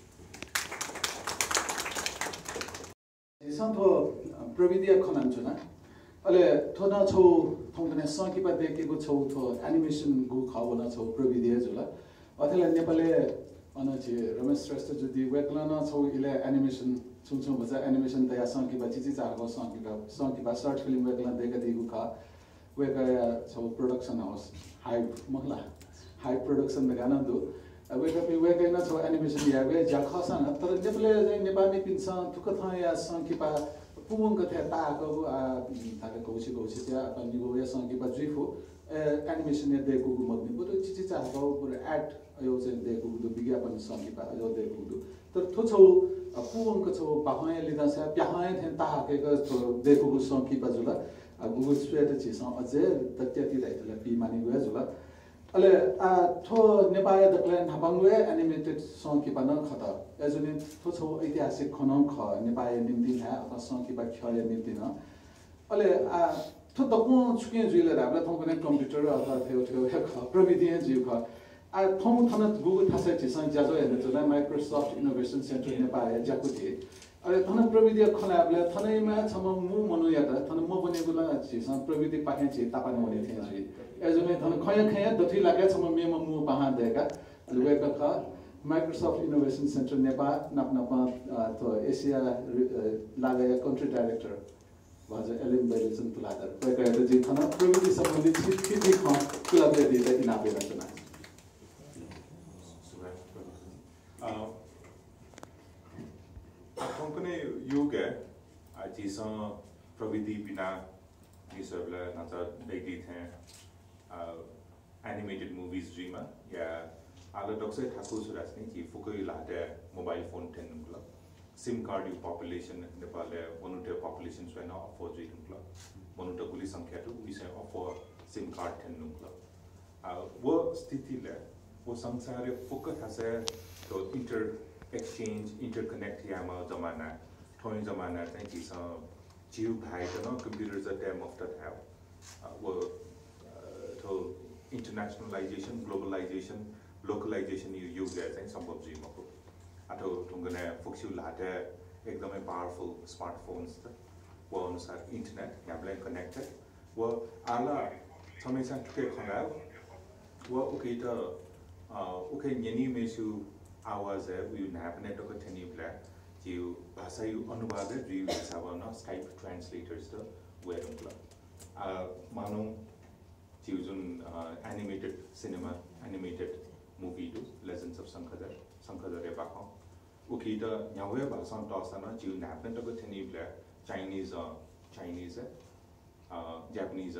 संतो प्रविधि खनाम छुना अले थोना छौ थौने सकिपा देखेको छौ थो एनिमेसन गु खावना छौ प्रविधि जुला अथले नेपालले अनछि रमेश श्रेष्ठ जुदी वेक्लन छौ इले एनिमेसन छुछु बजा एनिमेसन दया संकी बची ची चारको संकी का संकी बा शॉर्ट फिल्म वेक्लन देगा दिगु का वेका छौ प्रोडक्सन हाउस हाई महला हाई प्रोडक्सन दगा न दु वेका पि वेका न छौ एनिमेसन या वे जखसन तर नेपले चाहिँ नेपाली पिन्सा थुक थ या संकी पा पुवङ थे ताको आ ताको कोछि कोछि त्या अनि गो या संकी पा जुइफु एनिमेसन या देखु गु मग्नि बुतो ची ची चारको पुरो एड यो चाहिँ देखु दु विज्ञापन संकी पा यो देखु दु तर थो छौ पुवङ को छौ पाहाय लिदा से प्याहाय थे ताके को देखु गु संकी पा जुला गुगल स्ट्रेटेजी सँग अझै तत्यति राइतले पि मानि गयो जुला अले आ थो नेपाल दक्ले थापाङवे एनिमेटेड संकी पा न खत एजुनि थो छौ ऐतिहासिक खनङ ख नेपाल निम्ति था अथवा संकी पा खय निम्ति न अले आ थो दपु छुके जुइले राबला थौ पनि कम्प्युटर अथवा थियो थियो ख प्रविधि जिउ ख आ थौ थन गुगल थासे छिसं ज्याजो हेर्नु जुला माइक्रोसफ्ट इनोभेसन सेन्टर नेपाल ज्याकुति अरे थन प्रविधि खनाबले थनैमा छम मु मनु यात थन म बनेको ल छिसं प्रविधि पाखे छि तापान हुने थिए छि एजुने थन खय खय दथि लागे छम मेम मु पाहा देका लुवे क माइक्रोसफ्ट इनोभेसन सेन्टर नेपाल नप नप तो एशिया लागे कन्ट्री डाइरेक्टर भज एलिम बेलिसन तुलादर पय त जि थन प्रविधि सम्बन्धित छिति ख तुलाबले दिदा इनाबे रचना company युग है जिसं प्रविधि बिना ये सब ला नाचा देखती थे एनिमेटेड मूवीज ड्रीमा या आला डॉक्टर ठाकुर सुरासनी जी फुकई लाटे मोबाइल फोन टेन नुकला सिम कार्ड यू पॉपुलेशन नेपाल है वनुटे पॉपुलेशन स्वयं अफोर्ड जी नुकला वनुटे कुली संख्या तो विषय अफोर्ड सिम कार्ड टेन नुकला वो स्थिति ले वो संसार फोकस हसे तो इंटर exchange interconnect यामा जमाना थोड़ी जमाना चाहिँ जिस जीव भाई तो ना computers a time of that have वो तो internationalization globalization localization यू युग है चाहिँ संभव जीव मको अतो तुंगने फुक्सिउ लाटे एकदमै powerful smartphones त वो अनुसार internet याबले connected वो आला हमेशा टुके खंगा वो ओके तो ओके यनी मेसु आवाज है वी नैपने तो कुछ नहीं प्ले जियो भाषा यू अनुवाद है जियो हिसाबना स्काइप ट्रांसलेटर्स तो वेर उनका मानो जियो जोन एनिमेटेड सिनेमा एनिमेटेड मूवी तो लेजेंड्स ऑफ शंखदर शंखदर रे बाखों उकी तो न्यावे भाषा तो आसाना जियो नैपने तो कुछ नहीं प्ले चाइनीज चाइनीज है जापानीज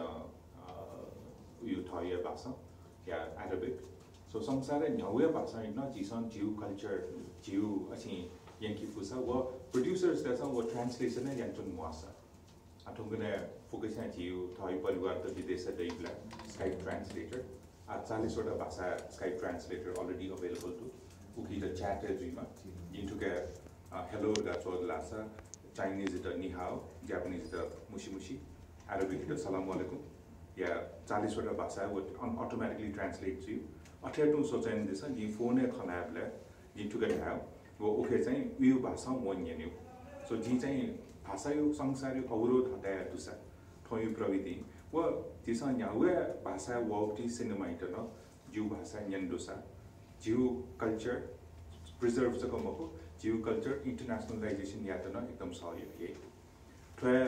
यू थाई भाषा या अरबिक so संसार न्यावे भाषा इतना जिसन जीव कल्चर जीव अच्छी यंकी फुसा वो प्रोड्यूसर्स जैसा वो ट्रांसलेशन है यंतुन मुआसा अठुंगने फोकस है जीव थाई परिवार तो विदेश से देख ले स्काइप ट्रांसलेटर आज चालीस वटा भाषा स्काइप ट्रांसलेटर ऑलरेडी अवेलेबल टू उकी द चैट है जीमा इनटू के हेलो दा चोद लासा चाइनीज द नि हाओ जापानीज द मुशी मुशी अरबिक द सलाम वालेकुम या चालीस वटा भाषा वो ऑटोमेटिकली ट्रांसलेट जीव अठेटु सोचेन दिस जी फोन ए खनाबले जी टुगेदर have वो ओके चाहिँ उयो भाषा मन यन्यु सो जी चाहिँ भाषा यो संसार अवरोध हटाया दुसा थोय प्रविधि वो जिसा न्यावे भाषा वोटी सिनेमा इटन जीव भाषा यन दुसा जीव कल्चर प्रिजर्व जकमको जीव कल्चर इंटरनेशनलाइजेशन यातना एकदम सहयोग है थोय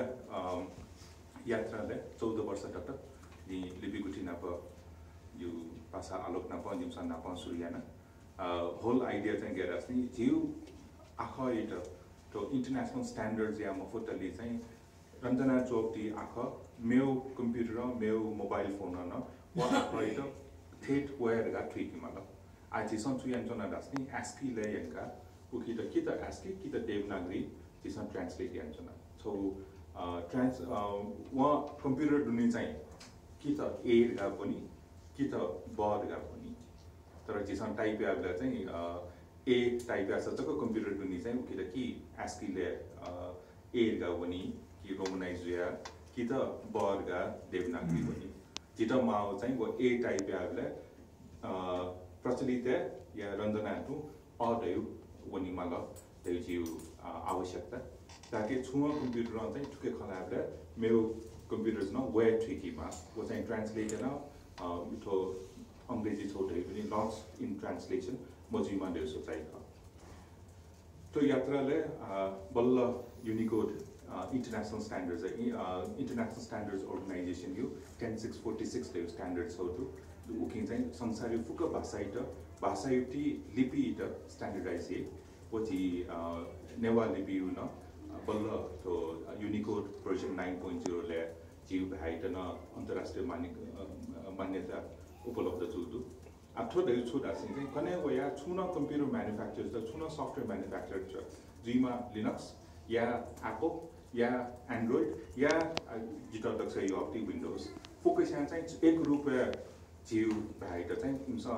यात्राले चौध वर्ष तक जी लिपिगुठी नाप यो भाषा आलोक नापा जिमसा नापा सुरियाना होल आइडिया चाहिँ गेरास्नी जीव आखा इट तो इंटरनेशनल स्टैंडर्ड्स या मफुतली चाहिँ रंजना चौकटी आखा मेव कंप्यूटर मेव मोबाइल फोन न वो आखा इट थेट वेयर गा ट्रिक माला आज संसु यंजना दास्नी एस्की ले यंका उकी त किता एस्की किता देवनागरी जिसन ट्रांसलेट यंजना सो ट्रांस वो कंप्यूटर दुनी चाहिँ किता एड गा पनि कि त बद गा पनि तर जिसन टाइप याबला चाहिँ ए टाइप या सचको कम्प्युटर दुनी चाहिँ कि त कि एस्की ले ए गा पनि कि रोमनाइज या कि त बद गा देवनागरी पनि जित माओ चाहिँ वो ए टाइप याबला प्रचलित है या रंजना टु अदयु वनी माल देउ आवश्यकता ताकि छुवा कम्प्युटर चाहिँ ठुके खलाबले मेरो कम्प्युटर्स न वे ट्रिकी मा वो चाहिँ ट्रान्सलेट न तो अङ्ग्रेजी छौटै पनि लन्च इन ट्रान्सलेसन म जिउमा ल्याउँछु चाहिएको त्यो यात्राले बल्ल Unicode international standards international standards organization यो टेन सिक्स फोर्टी सिक्स ल्यायो स्ट्यान्डर्ड्स हो त्यो उकिङ चाहिँ संसार फुक भाषा इट भाषा युटी लिपि इट स्ट्यान्डर्डाइज ये पछि नेवा लिपि न बल्ल तो Unicode version nine point zero ले जीव भाइट न अन्तर्राष्ट्रिय मान्य मान्यता उपलब्ध छु अथवा दे छु दासिङ चाहिँ कने वया छुन कम्प्युटर म्यानुफ्याक्चरर्स द छुन सफ्टवेयर म्यानुफ्याक्चरर जुइमा लिनक्स या एप्पल या एन्ड्रोइड या जिटर दक्ष यो अप्टी विन्डोज फोकस यहाँ चाहिँ एक रुपैयाँ जीव भाइट चाहिँ इम्सा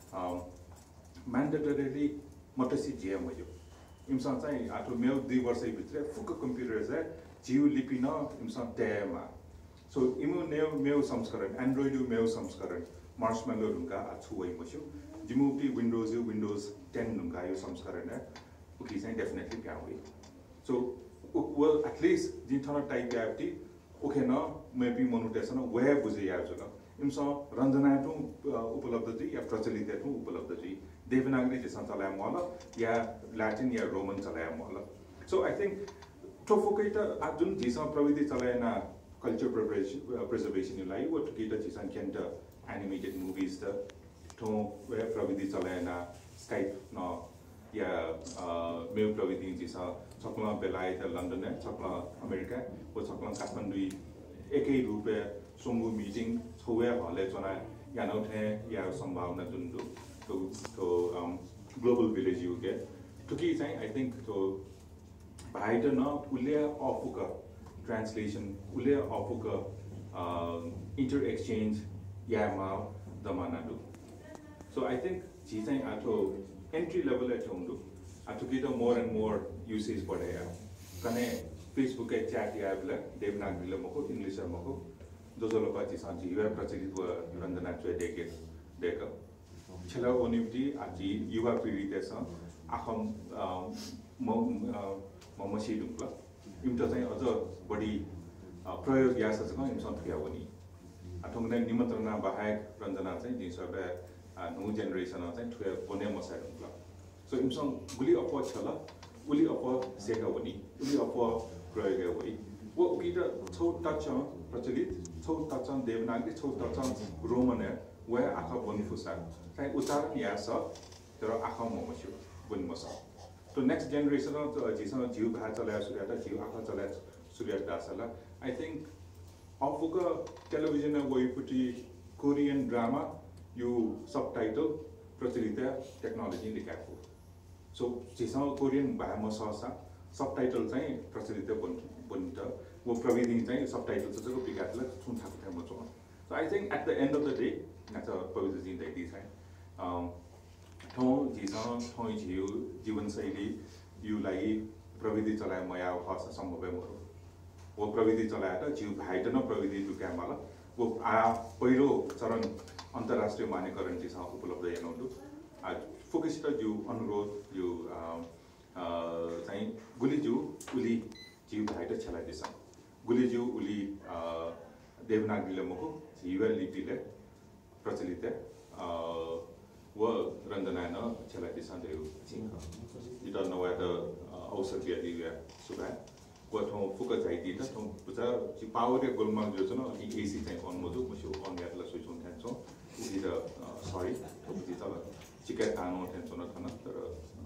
म्यान्डेटरीली मटसी जिएम हो इम्सा चाहिँ आठो मेउ दुई वर्षभित्र फुक कम्प्युटर चाहिँ जीव लिपि न इम्सा ट्यामा सो इमु नेउ मेउ संस्करण एन्ड्रोइड मेउ संस्करण मार्समेलो ढुङ्गा छु वही मस्यो जिमुपी विन्डोज यो विन्डोज टेन ढुङ्गा यो संस्करण है उकी चाहिँ डेफिनेटली क्या हुई सो well at least जिन थन टाइप याप्टी ओके न मेपी मोनुटेसन वे बुझे यार जुल इमसा रञ्जना टु उपलब्ध जी या प्रचलित टु उपलब्ध जी देवनागरी जैसा चलाया मल या ल्याटिन या रोमन चलाया मल सो आई थिंक तो फोकै त जुन जिसा प्रविधि चलाएना कल्चर प्रिजर्वेसन लाई वो टुकी त जिसा केन्ट एनिमेटेड मुभिज त तो वे प्रविधि चलाएना स्काइप न या मेउ प्रविधि जिसा सकला बेलायत लन्डन है सकला अमेरिका वो सकला काठमाडौँ एकै रूपे सोंगु मीटिंग छोवे हले चना या नौथे या संभावना जुन दु तो तो ग्लोबल विलेज यु के टुकी चाहिँ आई थिंक तो भाइट न उले अफुक ट्रान्सलेसन उले अफुक इंटर एक्सचेंज या मा दमाना दु सो आई थिंक जी चाहिँ आठो एंट्री लेवल एट हुँदो आठुकी तो मोर एंड मोर यूसेज बढ़ेगा कने फेसबुक के चैट या बले देवनागरी मको इंग्लिश मको जो जो लोग अच्छी सांची युवा प्रचलित व रंजना चुए देखे देखा चला ओनिवटी आजी युवा पीढ़ी तेसा आखम म ममसी दुंपला इम्ता चाहिँ अझ बढी प्रयोग या सचको इमसन थिया वनी अथंगने निमन्त्रणा बाहेक रंजना चाहिँ जिसबे न्यू जेनेरेसन चाहिँ ठुए बने मसाइ दुंपला सो इमसन गुली अप छला उली अप सेका वनी उली अप प्रयोग वई वो उकिटा छौ टच प्रचलित छौ टच देवनागरी छौ टच रोमन है वह आखा बनिफुसा चाहिँ उच्चारण या छ तर आखा ममस्यो बनिमसा तो नेक्स्ट जेनेरेसन तो जिसमा जीव भा चलाया सुर्याटा जीव आखा चलाया सुर्या दासला आई थिंक अफुक टेलिभिजन वइपुटी कोरियन ड्रामा यु सबटाइटल प्रचलित टेक्नोलोजी लेखाको सो जिसमा कोरियन भामा सहसा सबटाइटल चाहिँ प्रचलित बन बनिन्छ वो प्रविधि चाहिँ सबटाइटल चाहिँ विकासलाई छुन थाको ठाउँमा छ so I think at the end of the day नाच प्रविधि जिन्दै दि चाहिँ ठौ जिसा ठौ जिउ जीवनशैली युलाई प्रविधि चलाए मया हस सम्भव है मरो वो प्रविधि चलाएर जीव भाइट न प्रविधि दुकामाल वो आ पहिलो चरण अन्तर्राष्ट्रिय मान्यकरण जिसा उपलब्ध हेर्नु आज फोकस त जो अनुरोध यो चाहिँ गुलीज्यू उली जीव भाइट छला दिसा गुलीज्यू उली देवनागरीले मको जीव लिपिले प्रचलित व रंजना न छला दिसा देउ छिङ इट नो एट औषधि यदि सुबा कोठो फोकस आइदि त थो पुजा जि पावर गोलमा जो छ न एसी चाहिँ अन मजु मसु अन यातला सुइचुन थान्छौ उदि त सरी उदि त चिका तानो थान्छौ न थन तर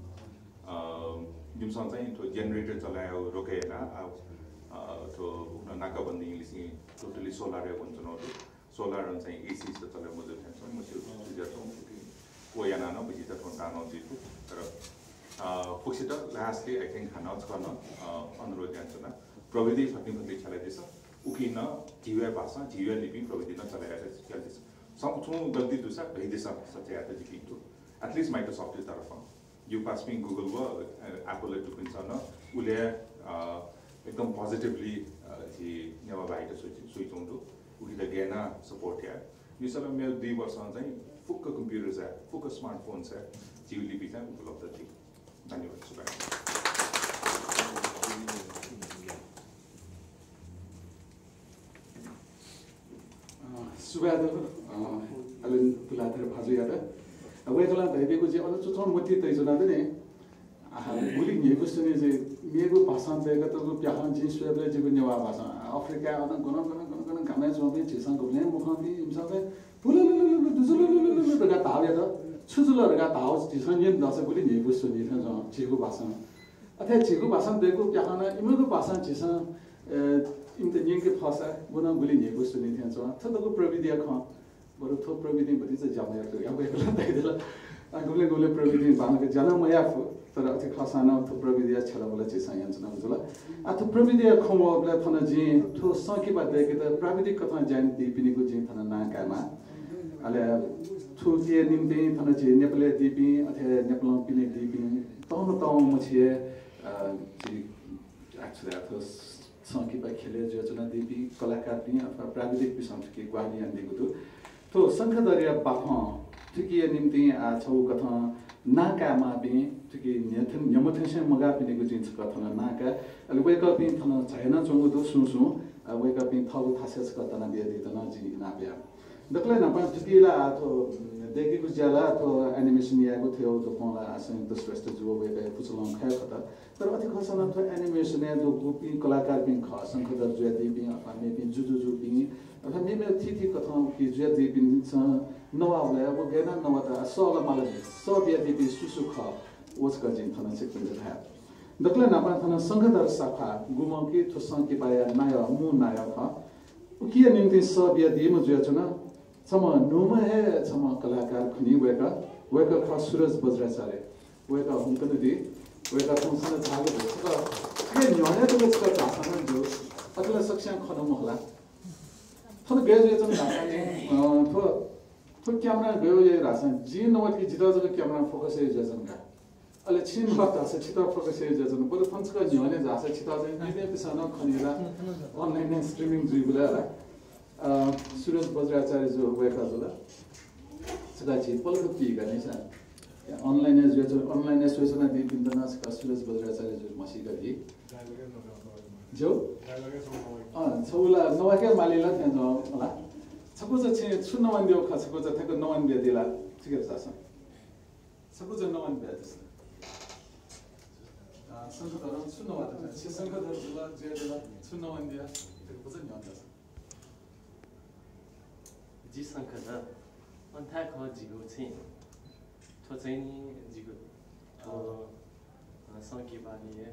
जिमसन चाहिँ तो जेनरेटर चलायो रोकेला तो नाकाबन्दी इंग्लिश टोटली सोलर भन्छ न सोलर चाहिँ एसी त चलायो मजु थान्छौ मसु सुझाउँछु को याना न बुझि त थोन तानो जितु तर पुसित लास्टली आई थिंक खाना गर्न अनुरोध गर्छु न प्रविधि फक्ति फक्ति चलाइदिछ उकिन जीव भाषा जीव लिपि प्रविधि न चलाएर चलाइदिछ समछु गल्ती दुसा भइदिछ सच्चै त जिकिन्टु एटलिस्ट माइक्रोसफ्ट तरफ यु पासपिङ गुगल व एप्पल टुकिन्छ न उले एकदम पोजिटिभली जी नेवा भाइट सुइचुन्टु उकिले गेना सपोर्ट या यो सब मेरो दुई वर्षमा चाहिँ फुक्क कम्प्युटर छ फुक्क स्मार्टफोन छ जीव लिपि चाहिँ उपलब्ध थियो धन्यवाद सुबह सुबह अलिन तुलातिर भाजु 다 왜들라 대비고 이제 어느 좀 못이 더 있어나더니 아 우리 예고스는 이제 미국 바산대가 또 뼈한 진수에 지금 녀와 바산 아프리카 어느 거는 거는 거는 거는 가면 좀 지상 거는 뭐한디 임상에 불르르르르 두슬르르르르가 다외다 추슬러가 다오 지선인 나서 우리 예고스는 현장 지구 바산 아테 지구 바산 되고 뼈하나 이모도 바산 지상 에 임대 년게 파사 뭐나 우리 예고스는 현장 터도 프로비디아 칸 बरु थो प्रविधि भति चाहिँ जामै त यहाँ गएको लाइदिल गोले गोले प्रविधि बानके जना म या तर अति खासाना थो प्रविधि छला बोला चाहिँ सायन्स न बुझला आ थो प्रविधि खमो बला थन जी थो सकी बात देखे त प्राविधिक कथा जान दी पिनी को जी थन ना कामा अले थो के निम्ति थन जी नेपाली दिपि अथे नेपाल पिने दिपि तौन तौन मछिए जी एक्चुअली थो सकी बा खेले जो जना दिपि कलाकार पनि अथवा प्राविधिक विषय के ग्वानी आन्दिको तो तो संखदरिया बाखा तुकी निम्ति आ छौ कथा नाकामा बि तुकी न्यथन यमथन मगा पिने को जिन्स कथा नाका अलि वेक अप इन थन छैन चंगु दो सुसु वेक अप इन थौ थासेस कथा न बिया दितन जि नाब्या दक्ले न पा तुकीला तो देखेको ज्याला तो एनिमेसन याको थियो तो पला आसन तो श्रेष्ठ जुव वेक पुचलङ खाय कथा तर अति खसन त एनिमेसन या दो गुपी कलाकार पिन ख संखदर ज्याति पिन अथवा मे पिन जुजु जु पिन अथवा मे मे थिथि कथा कि ज्याति पिन छ नवाले अब गेना नवता सल माल सब याति पि सुसु ख ओस क जिन थन से पिन था दक्ले न पा थन संखदर शाखा गुम कि थो संकि पाया नाय मु नाय ख उकिय निम्ति सब याति म ज्या छन सम नोम है सम कलाकार खुनी वेका वेका खास सूरज बज्राचार्य वेका हुनकन दि वेका फंक्शन थाले छ के न्याय त छ चासन जो अगला सक्षम खन महला थन ग्रेजुएसन नाकाने थो थो क्यामेरा गयो ये रासन जी नवत की जिता जग क्यामेरा फोकस है जसन का अले छिन बात छ छिता फोकस है जसन बरु फंक्स का न्याय जासे छिता चाहिँ निने पिसन खनिला अनलाइन स्ट्रिमिङ जुइबला सूरज बज्राचार्य जो वेका जुला सदा छि पलक पी गर्ने छ अनलाइन जो जो अनलाइन एसोसिएसन दि बिन्दना छ सूरज बज्राचार्य जो मसी गरी जो अ छौला नवाके मालिला त्यहाँ जो होला छको छ छि छु नवन दियो ख छको छ थको नवन बे दिला ठिकै छ छ छको छ नवन बे दिस अ संखदर छु नवन छ संखदर जुला जे जुला छु नवन दिया थको पछि न्यान छ जी संखदा अन्था ख जिगो चाहिँ थो चाहिँ नि जिगो थो संकी बानी है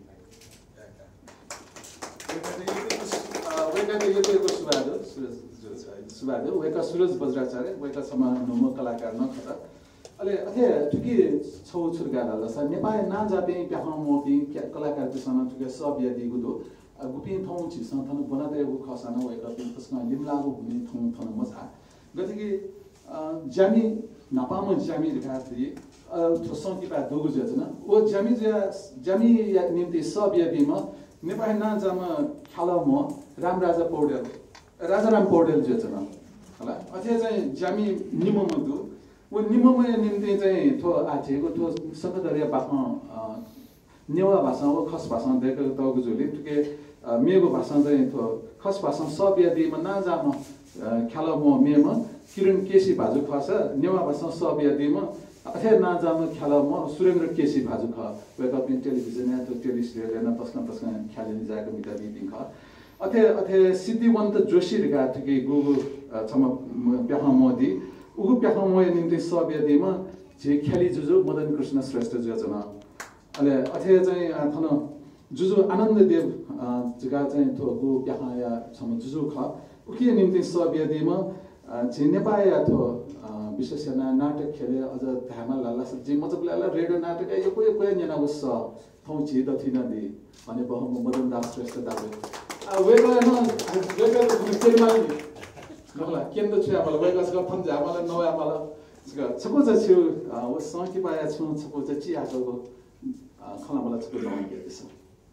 वेका त यो को सुबादो सूरज जो छ सुबादो वेका सूरज बज्राचार्य वेका समा नमो कलाकार न खता अले अथे ठुकी छौ छुरगाला ल नेपाल ना जाबे प्याखा मोपी कलाकार पिसन ठुके सब यादि गुदो गुपिन थौ छि सन थन बनाते गु खसाना वेका पिन तस्ना लिमलागु हुने थौ थन मजा गतिके जामी नापाम जामी रिखाथि थो संकी पा दोगु जजना ओ जामी ज्या जामी या निम्ति सब यादिमा नेपाल ना जामा खाला म राम राजा पौडेल राजा राम पौडेल जजना होला अथे चाहिँ जामी निमम दु ओ निमम निम्ति चाहिँ थो आछेको थो संखदरिया बाखा नेवा भाषा हो खस भाषा देखेको तगु जुली तुके मेगो भाषा चाहिँ थो खस भाषा सब यादिमा ना जामा खाला म मेमा किरण केसी भाजु खस नेवा भाषा सब यादिमा अथे ना जामा खाला म सुरेन्द्र केसी भाजु ख वेक अप इन टेलिभिजन या तो टेलिसिरियल या तस्का तस्का ख्यालिन जाको मिता दिदिन ख अथे अथे सिद्धिवन्त जोशी गा तुके गुगु छम प्याहा मोदी उगु प्याहा म निम्ति सब यादिमा जे ख्याली जुजु मदन कृष्ण श्रेष्ठ योजना अले अथे चाहिँ थन जुजु आनन्द देव जगा चाहिँ थो गु प्याहा या छम जुजु ख उके निम्ति सब यादिमा जे नेपाल या थो विशेष नाटक खेले अझ धामा लाला जे मजबुला रेडियो नाटक यो कोही कोही जना उस थौ छि दथि नदी अनि बहम मदन दास श्रेष्ठ दाबे आ वेगा न वेगा तेलमा नला केन्द्र छ आमाला वेगा छ फन जामाला नवा आमाला छको छ छु ओ संकी पाया छु छको छ चि आको खला मला छको नवा के दिस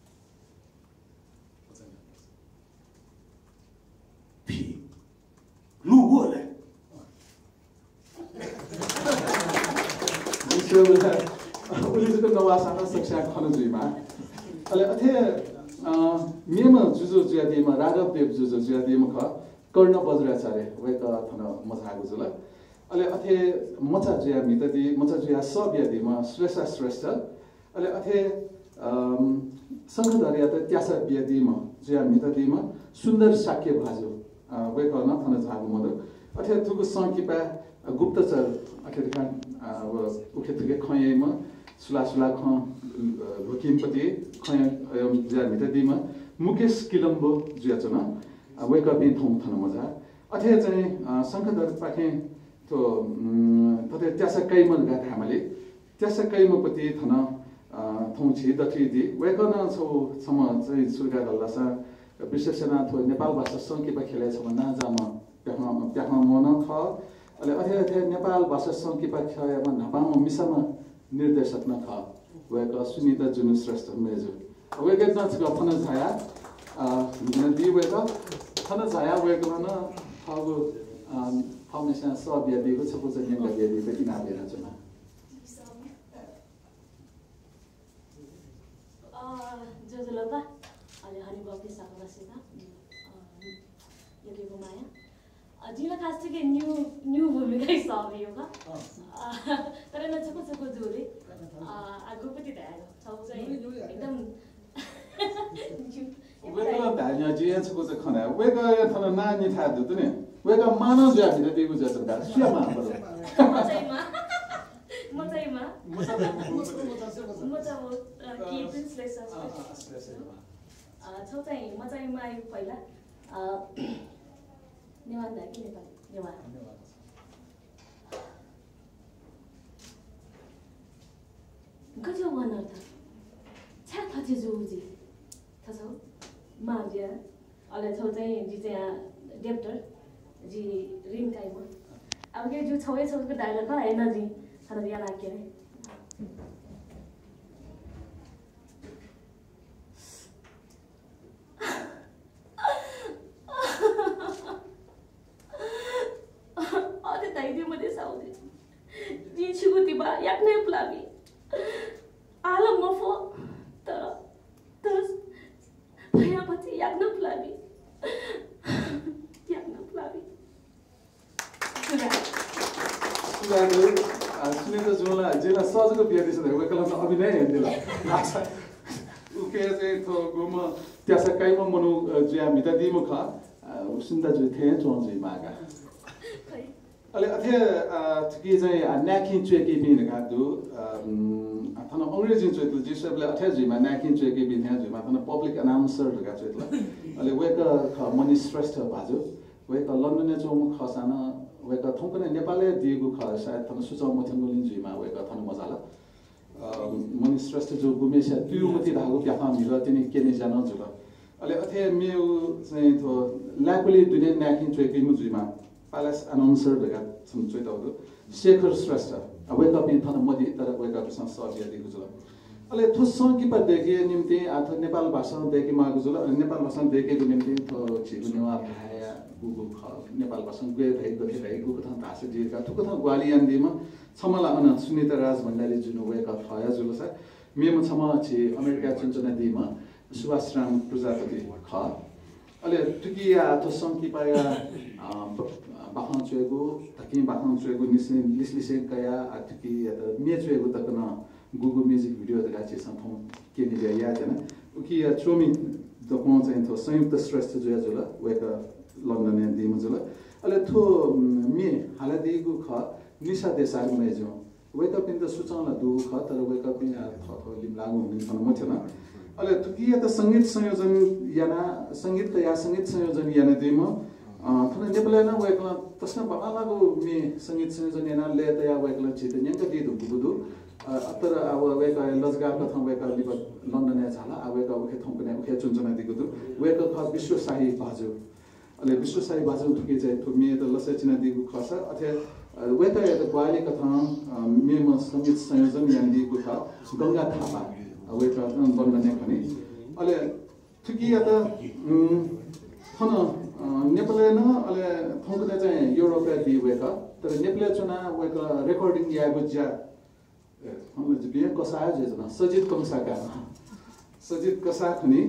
पी लु बोले उलिजको नवासाना शिक्षा खनजुइमा अले अथे मेमा जुजु ज्यादिमा राघव देव जुजु ज्यादिमा ख कर्ण बज्राचार्य वेक थन मजाको जुल अहिले अथे मचा जुया मितदी मचा जुया सब यादिमा श्रेष्ठ श्रेष्ठ अहिले अथे सङ्घधर्या त त्यासा बियादिमा जुया मितदीमा सुन्दर साक्य भाजु वे गर्न थन झागु मदो अथे तुगु सङ्किपा गुप्तचर अथे खान अब उखे तुगे खयैमा सुला सुला ख लोकिमपति खय जुया मितदीमा मुकेश किलम्बो जुया चन वे कपि थौं थन मजा अथे चाहिँ सङ्घधर पाखे तो तते त्यासा कैमन गा हामीले त्यासा कैमपति थन थौछि दथि वेकन छौ सम चाहिँ सुर्गा गल्लासा विशेषना थो नेपाल भाषा संकेपा खेले छ भन्ना जामा प्याखमा प्याखमा मन ख अहिले अथे अथे नेपाल भाषा संकेपा खेमा नपाम मिसामा निर्देशक न ख वेक सुनिता जुनु श्रेष्ठ मेजु वेक न छ थन छाया अ दि वेक थन छाया वेक न थागु फर्मेसन सब यादिको छ पुछ नेमका यादिको किन आबेर छ न अ जजलबा अहिले हनी बपी सागवासीका यति गुमाया जिल्ला खास चाहिँ न्यू न्यू भूमिका सब यो का तर न छको छको जोले आगो पनि धायो छौ चाहिँ एकदम वेगला धान्य जे छको छ खना वेगा थन नानी था दुत ने वेगा मानव ज्या भित्र दिगु जस गा सुयामा पर्यो मचाइमा मचाइमा मचा मचा के प्रिन्सलेस अ छौ चाहिँ मचाइमा आयो पहिला अ नेवान दा के नेपाली नेवा गजो वन अर्थ छ्या थचे जोजी थछौ माव्य अले छौ चाहिँ जी चाहिँ डेप्टर जी रिन काइमा अब के जो छौए छौको डायलग त हैन जी खाना दिया ना के रे अरे दाइदे मध्ये साउदे जी छिगुती बा याक नै प्लाबी आलम मफो तर तर भया पछि याक न प्लाबी याक न प्लाबी सुगाले सुनिता जुनला जेला सजको बियादि छ वेकला अभिनय हेर्दिला उके चाहिँ थो गुम त्यासा काइमा मनु ज्या मिता दिमु ख सुन्दा जु थे चोंजि मागा अले अथे थकी चाहिँ न्याकिन चेकी बिन गादु थन अंग्रेजी चेत जिसबले अथे जिमा न्याकिन चेकी बिन थे जिमा थन पब्लिक अनाउन्सर गा चेत अले वेक ख मनी श्रेष्ठ भाजु वेक लन्डन चोम खसाना वेक थोकने नेपालले दिगु ख सायद थन सुचाउ मथंगु लिन्जिमा वेक थन मजाला मनी श्रेष्ठ जो गुमेसा त्युमति धागु प्याफा मिल तिनी केने जान जुल अले अथे मेउ चाहिँ थो लाकुली दुने न्याकिन चेकी मुजिमा प्यालेस अनाउन्सर गा छम चोइताउ शेखर श्रेष्ठ वेक अप इन थन मदि तर वेक अप सँग सजिया दिगु जुल अले थुसं कि पर देखे निम्ति आथ नेपाल भाषा देखे मागु जुल नेपाल भाषा देखेको निम्ति थो छिगु नेवा भाया गुगु ख नेपाल भाषा गए भइ गथे भइ गुगु थन भाषा जिरका थुकु थन ग्वालियान दिमा छमला अन सुनिता राज भण्डारी जुनु वेक अप फया जुल स मेम छम छि अमेरिका चुनचना दिमा सुभाष राम प्रजापति ख अले तुकिया थुसं कि पाया बाखन चुएको तकि बाखन चुएको निसे लिसलिसे कया अतकी त मे चुएको तकन गुगु म्युजिक भिडियो त गाछि संथौ के नि या जन उकि चोमी द कोन चाहिँ थो संयुक्त श्रेष्ठ जुया जुल वेक लन्डन ने दिम जुल अले थो मे हाला दिगु ख निशा देसार मेजो वेक अप इन द सुचाउला दु ख तर वेक अप इन थ थ लिम लागु हुने पनि मथेन अले तुकिया त संगीत संयोजन याना संगीत या संगीत संयोजन याना दिम थन नेपालना वेकला तस्ना बालागु मे संगीत संयोजन याना ले त या वेकला छित न्यंग दिदु बुदु अतर अब वेक लजगार कथा वेक लिब लन्डन या झाला अब वेक उखे थौकने उखे चुनचना दिगु दु वेक ख विश्व शाही बाजु अले विश्व शाही बाजु थुके चाहिँ थु मे त लसचिना दिगु खस अथे वेक या त ग्वाली कथा मे म संगीत संयोजन यान दिगु ख गंगा थापा वेक लन्डन ने खनि अले थुकी या त थन नेपालले न अले थौकने चाहिँ युरोपले दि वेक तर नेपालले चुना वेक रेकर्डिङ या गुज्या हमले बिहे कसाय जेजना सजित कमसाका सजित कसा खनि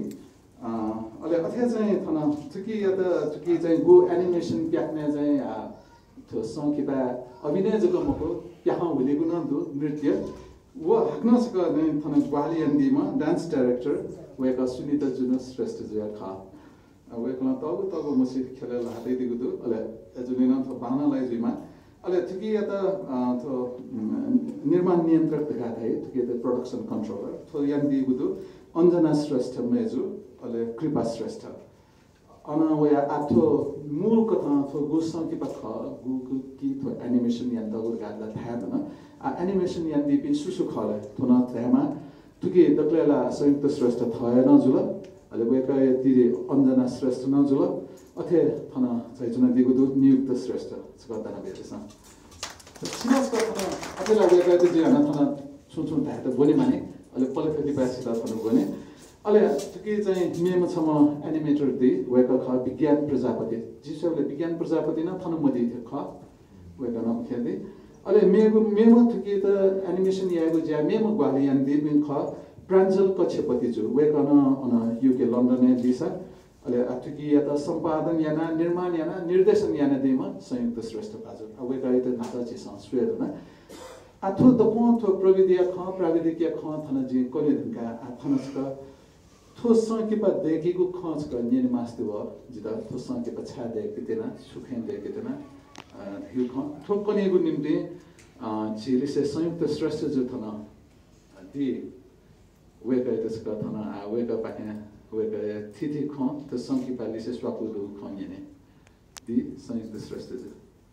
अले अथे चाहिँ थन थुकी या त थुकी चाहिँ गो एनिमेसन प्याक्ने चाहिँ त्यो सङ्किपा अभिनय जगमको यहाँ हुलेको नन्दु नृत्य वो हाक्न सक नै थन ग्वाली अन्दिमा डान्स डाइरेक्टर वेका सुनिता जुन श्रेष्ठ जुया खा वेकला तब तब मसी खेले हातै दिगु दु अले जुनिन थ बानालाई जुमा अले थुकी यता थो निर्माण नियन्त्रक देखा थाइ थुकी यता प्रोडक्सन कन्ट्रोलर थो यान दिगु दु अञ्जना श्रेष्ठ मेजु अले कृपा श्रेष्ठ अन वया आथो मूल कथा थो गुसं कि पख गु गु कि थो एनिमेसन यान दगुर गाला थाहा न आ एनिमेसन यान दिपि सुसु खले थोना थेमा तुके दक्लेला संयुक्त श्रेष्ठ थय न जुल अले वेका यति अञ्जना श्रेष्ठ न जुल अथे थना छैजुना दिगु दु नियुक्त श्रेष्ठ छगतना बेतेस सिनास कथा अथेला वेका यति जे हना थना सुछु थाहा त बोले माने अले पले फेरि पाछि त थनु बोले अले तुके चाहिँ मेम छम एनिमेटर दि वेका ख विज्ञान प्रजापति जिसले विज्ञान प्रजापति न थनु मदि थे ख वेका न खेदि अले मेगु मेम तुके त एनिमेसन यागु ज्या मेम ग्वाली यान दि बिन ख प्राञ्जल कक्षपति जो वेका न अन युके लन्डन ने दिसा अले अथुकी यता सम्पादन याना निर्माण याना निर्देशन याना दिमा संयुक्त श्रेष्ठ पाजु वेका यता नाता छि संस्कृत न आथो दपो थो प्रविधि ख प्राविधिक ख थन जि कोले धनका आथनस्क थो संकिपा देखेको खच क निन मास्ते व जिता थो संकिपा छा देखे तेना सुखेन देखे तेना हिउ ख थो कनेगु निम्ति छिले से संयुक्त श्रेष्ठ जो थन दि वेका त्यसक थन आ वेका पाके वेका थिथि ख त संकिपा लिसे स्वापु दु ख निने दि संयुक्त श्रेष्ठ जो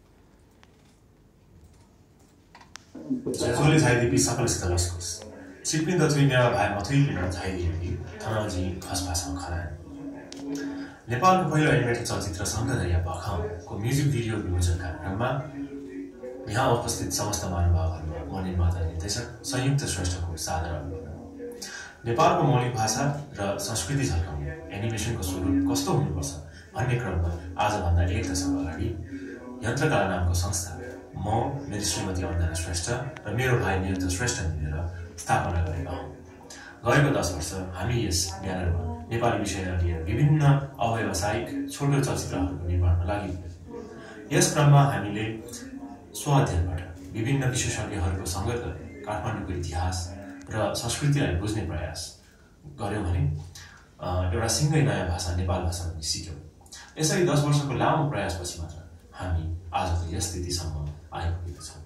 जसले झाइदिपि सकलसित लस्कोस् सिपिन द दुनिया भाइ मथुइ लिन झाइदिएकी थनाजी खास भाषामा खरा नेपालको पहिलो एनिमेटेड चलचित्र सङ्गदरिया भखमको म्युजिक भिडियो विमोचन कार्यक्रममा यहाँ उपस्थित समस्त महानुभावहरूमा म निर्माता निर्देशक संयुक्त श्रेष्ठको सादर अभिनन्दन नेपालको मौलिक भाषा र संस्कृति झल्काउने एनिमेसनको स्वरूप कस्तो हुनुपर्छ भन्ने क्रममा आजभन्दा एक दशक अगाडि यन्त्रकला नामको संस्था म मेरो श्रीमती अञ्जना श्रेष्ठ र मेरो भाइ निरुद्ध श्रेष्ठ मिलेर स्थापना गरेका हौँ गएको दस वर्ष हामी यस ब्यानरमा नेपाली विषयलाई लिएर विभिन्न अव्यावसायिक छोटो चलचित्रहरूको निर्माणमा लागि यस क्रममा हामीले स्वाध्ययनबाट विभिन्न विशेषज्ञहरूको सङ्गत गरी काठमाडौँको इतिहास र संस्कृतिलाई बुझ्ने प्रयास गऱ्यौँ भने एउटा सिङ्गै नयाँ भाषा नेपाल भाषा पनि सिक्यौँ यसरी दस वर्षको लामो प्रयासपछि मात्र हामी आजको यस स्थितिसम्म आइपुगेका छौँ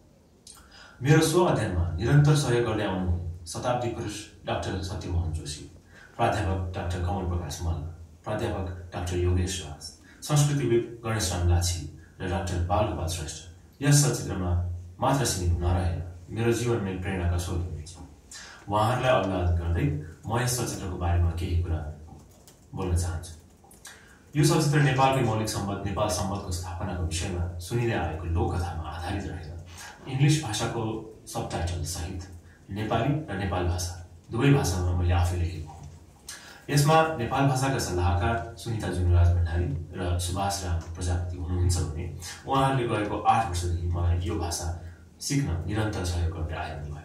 मेरो स्व अध्ययनमा निरन्तर सहयोग गर्दै आउनुहुने शताब्दी पुरुष डाक्टर सत्यमोहन जोशी प्राध्यापक डाक्टर कमल प्रकाश मल्ल प्राध्यापक डाक्टर योगेश राज संस्कृतिविद गणेश राम लाछी र डाक्टर बालगोपाल श्रेष्ठ यस चलचित्रमा मात्र सीमित नरहेर मेरो जीवनमै प्रेरणाका स्रोत हुनुहुन्छ उहाँहरूलाई अभिवादन गर्दै म यस चलचित्रको बारेमा केही कुरा बोल्न चाहन्छु यो चलचित्र नेपालकै मौलिक सम्बन्ध नेपाल सम्बन्धको स्थापनाको विषयमा सुनिँदै आएको लोककथामा आधारित रहेर इङ्ग्लिस भाषाको सबटाइटल सहित नेपाली र नेपाल भाषा दुवै भाषामा मैले आफै लेखेको हुँ यसमा नेपाल भाषाका सल्लाहकार सुनिता जुनराज भण्डारी र सुभाष राम प्रजापति हुनुहुन्छ भने उहाँहरूले गएको आठ वर्षदेखि मलाई यो भाषा सिक्न निरन्तर सहयोग गर्दै आइरहनु भयो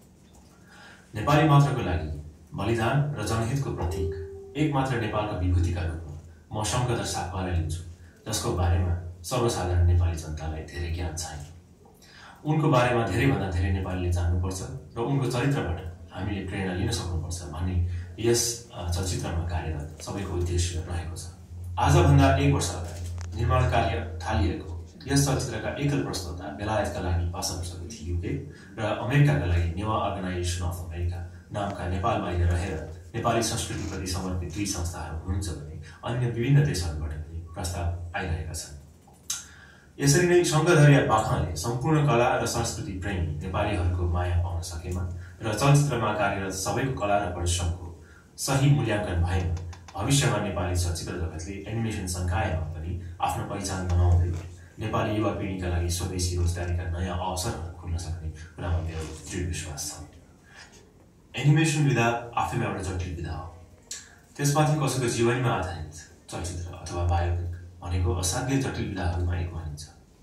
नेपाली मात्रको लागि बलिदान र जनहितको प्रतीक एकमात्र नेपालका विभूतिका रूपमा म शङ्करदर साक्पालाई लिन्छु जसको बारेमा सर्वसाधारण नेपाली जनतालाई धेरै ज्ञान छैन उनको बारेमा धेरैभन्दा धेरै नेपालीले जान्नुपर्छ र उनको चरित्रबाट हामीले प्रेरणा लिन सक्नुपर्छ भन्ने यस चलचित्रमा कार्यरत सबैको उद्देश्य रहेको छ आजभन्दा एक वर्ष अगाडि निर्माण कार्य थालिएको यस चलचित्रका एकल प्रस्तोता बेलायतका लागि पाँच वर्षको थियुके र अमेरिकाका लागि नेवा अर्गनाइजेसन अफ अमेरिका नामका नेपाल बाहिर रहेर नेपाली संस्कृतिप्रति समर्पित दुई संस्थाहरू हुनुहुन्छ भने अन्य विभिन्न देशहरूबाट पनि प्रस्ताव आइरहेका छन् यसरी नै सङ्गदरिया पाखले सम्पूर्ण कला र संस्कृति प्रेमी नेपालीहरूको माया पाउन सकेमा र चलचित्रमा कार्यरत सबैको कला र परिश्रमको सही मूल्याङ्कन भएमा भविष्यमा नेपाली चलचित्र जगतले एनिमेसन संकायमा पनि आफ्नो पहिचान बनाउँदै नेपाली युवा पिँढीका लागि स्वदेशी रोजगारीका नयाँ अवसरहरू खुल्न सक्ने कुरामा मेरो दृढ विश्वास छ एनिमेसन विधा आफैमा एउटा जटिल विधा हो त्यसमाथि कसैको जीवनीमा आधारित चलचित्र अथवा बायोपिक भनेको असाध्य जटिल विधाहरूमा एक मानिन्छ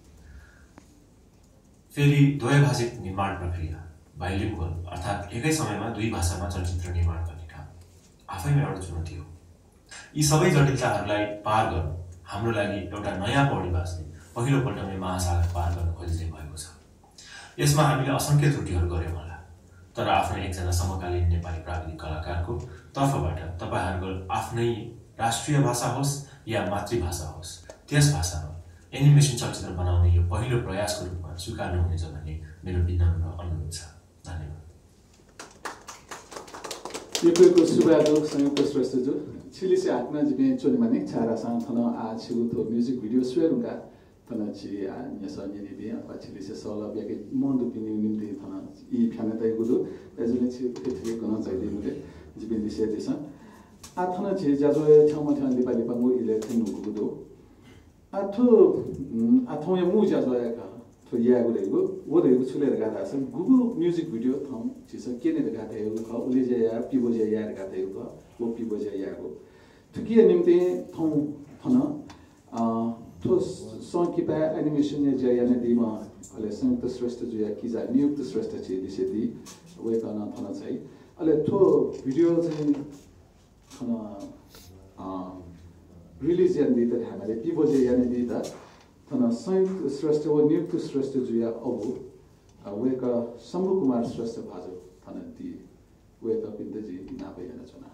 फेरि द्वयभाषिक निर्माण प्रक्रिया बाइलिङ्गुअल अर्थात् एकै समयमा दुई भाषामा चलचित्र निर्माण गर्ने काम आफैमा एउटा चुनौती हो यी सबै जटिलताहरूलाई पार गर्नु हाम्रो लागि एउटा नयाँ पौडी बाँच्ने पहिलोपल्टमै महासागर पार गर्न खोजिँदै भएको छ। यसमा हामीले असङ्ख्य त्रुटिहरू गर्यौँ होला, तर आफ्नो एकजना समकालीन नेपाली प्राविधिक कलाकारको तर्फबाट तपाईँहरूको आफ्नै राष्ट्रिय भाषा होस् या मातृभाषा होस्, त्यस भाषामा एनिमेसन चलचित्र बनाउने यो पहिलो प्रयासको रूपमा स्वीकार्नुहुनेछ भन्ने मेरो विनम्र अनुरोध छ। धन्यवाद। 예쁘고 수고하고 संयुक्त श्रेष्ठजू छिलिसे हातमा जिबे चोलिमाने छारासँग थन आ छिगुतो म्युजिक भिडियो सुएरुगा थन छि आ न्यस निबे अथवा छिलिसे सल ब्याके मन्दु पिनि निम्ति थन इ फ्याने तै गुदु एजुले छि फेथे गन चाहिदे मुले जिबे दिसे देस आ थन छि जाजो ठाउँमा ठाउँ नेपाली पाङ्गु इले थिनु गुदु आ थु आ थौ या मु जाजो का थु या गुरेगु वरेगु छुलेर गादा छ गुगु म्युजिक भिडियो थौ छिस केने गाथे ख उले जे या पिबो जे या गाथे ख वो पिबो जे या गो थुकिए निम्ति थौ थन अ थु संकिपा एनिमेसन जे या ने दिमा अले संयुक्त श्रेष्ठ जो या किजा नियुक्त श्रेष्ठ छि दिसे दि वे कन थन चाहिँ अले थु भिडियो चाहिँ थन अ रिलिज यान दिदा हामीले पिबो जे या ने दिदा थन संयुक्त श्रेष्ठ व नियुक्त श्रेष्ठ जो या अबु वेका शम्भु कुमार श्रेष्ठ भाजु थन दि वेका पिन्दजी नापयन छना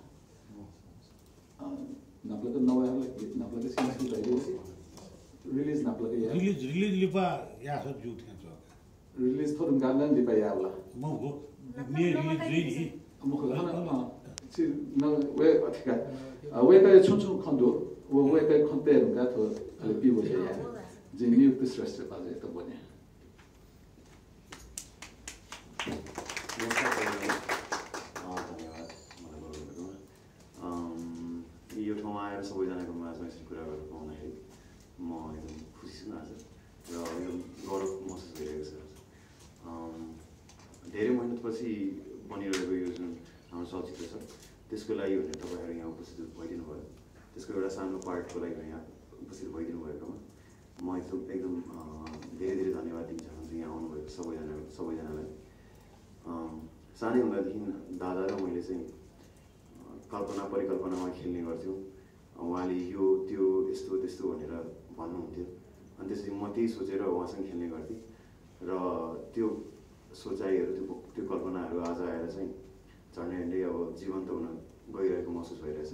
नपलक नवाले नपलक सिन्सु दाइले रिलिज नपलक या रिलिज रिलिज लिपा या सब जुट छ रिलिज थोरन गालन लिपा या होला मगो ने रिलिज रिली मुख गन छि न वे अथिका वेका छुछु खन्दो वो वेका खन्तेहरु गा थो अले पिबो जे या जे नियुक्त श्रेष्ठ भाजु त बने यो ठाउँमा आएर सबैजनाको माझमा यसरी कुरा गरेर पाउँदाखेरि म एकदम खुसी छु आज र एकदम गौरव महसुस भइरहेको छ। धेरै मेहनतपछि बनिरहेको यो जुन हाम्रो चलचित्र छ त्यसको लागि भनेर तपाईँहरू यहाँ उपस्थित भइदिनु भयो, त्यसको एउटा सानो पार्टको लागि यहाँ उपस्थित भइदिनु भएकोमा म एकदम एकदम धेरै धेरै धन्यवाद दिन चाहन्छु यहाँ आउनुभएको सबैजना सबैजनालाई। सानै हुँदादेखि दादा र मैले चाहिँ कल्पना परिकल्पनामा खेल्ने गर्थ्यौँ। उहाँले यो त्यो यस्तो त्यस्तो भनेर भन्नुहुन्थ्यो अनि त्यसपछि म त्यही सोचेर उहाँसँग खेल्ने गर्थेँ र त्यो सोचाइहरू त्यो त्यो कल्पनाहरू आज आएर चाहिँ झन्डै झन्डै अब जीवन्त हुन गइरहेको महसुस भइरहेछ।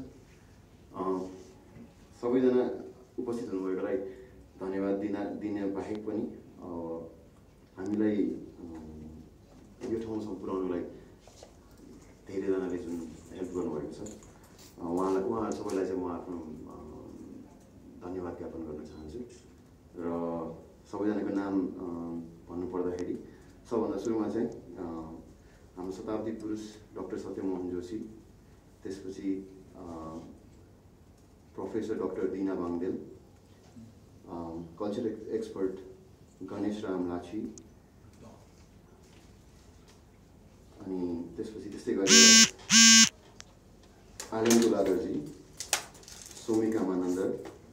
सबैजना उपस्थित हुनुभएकोलाई धन्यवाद दिन दिने बाहेक पनि हामीलाई यो ठाउँसम्म पुर्याउनुलाई धेरैजनाले जुन हेल्प गर्नुभएको छ उहाँलाई उहाँहरू सबैलाई चाहिँ म आफ्नो धन्यवाद ज्ञापन गर्न चाहन्छु। र सबैजनाको नाम भन्नुपर्दाखेरि सबभन्दा सुरुमा चाहिँ हाम्रो शताब्दी पुरुष डाक्टर सत्यमोहन जोशी, त्यसपछि professor doctor Dina Bangdel, cultural expert Ganesh Ram Lachhi, अनि त्यसपछि त्यस्तै गरेर आनन्द लादरजी, सोमिका मानन्दर,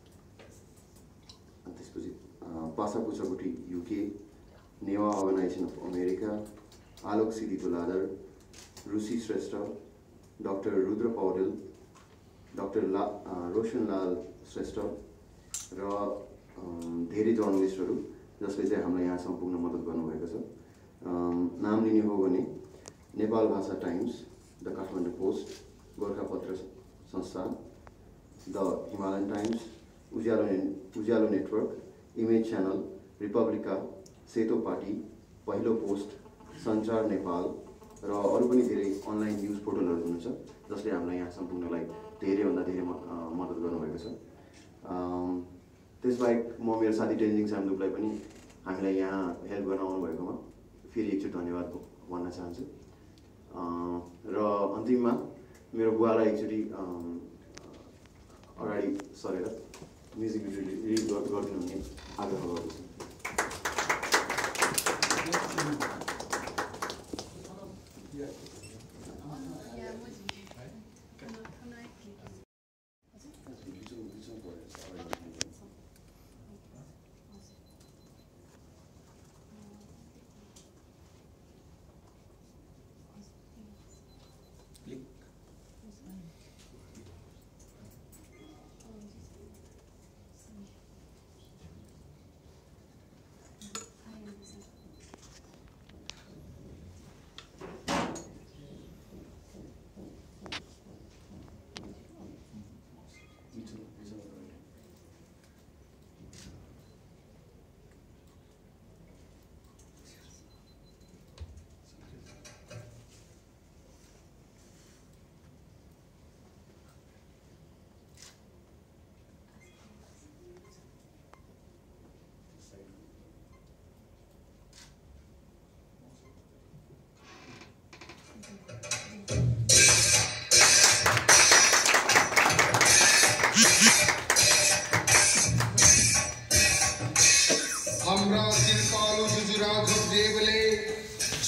त्यसपछि पासा पुछापुटी UK, Newa organization of America, Alok Siddhi Tuladhar, Rusi Shrestha, doctor Rudra Paudel, doctor ला रोशनलाल श्रेष्ठ र धेरै जर्नलिस्टहरू जसले चाहिँ हामीलाई यहाँसम्म पुग्न मद्दत गर्नुभएको छ। नाम लिने हो भने Nepal Bhasha Times, the Kathmandu Post, Gorkhapatra संस्था, द हिमालयन टाइम्स, उज्यालो ने Ujyaalo Network, Image Channel, Republica, Setopati, Pahilo Post, सञ्चार नेपाल र अरू पनि धेरै अनलाइन न्युज पोर्टलहरू हुनुहुन्छ जसले हामीलाई यहाँसम्म पुग्नलाई धेरैभन्दा धेरै मद्दत गर्नुभएको छ। त्यसबाहेक म मेरो साथी टेन्जिङ सामदुपलाई पनि हामीलाई यहाँ हेल्प गर्न आउनुभएकोमा फेरि एकचोटि धन्यवाद भन्न चाहन्छु। र अन्तिममा मेरो बुवालाई एकचोटि अगाडि सरेर म्युजिक भिडियो रिलिज गरिदिनु हुने आग्रह गर्दछु।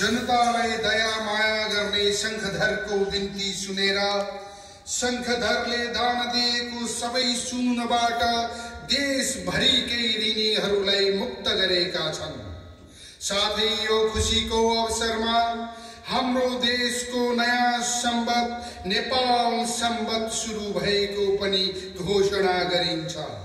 जनतालाई दया माया गर्ने शङ्खधरको बिन्ती सुनेर शङ्खधरले दान दिएको सबै सुनबाट देशभरिकै ऋणीहरूलाई मुक्त गरेका छन्। साथै यो खुसीको अवसरमा हाम्रो देशको नयाँ सम्वत नेपाल सम्वत सुरु भएको पनि घोषणा गरिन्छ।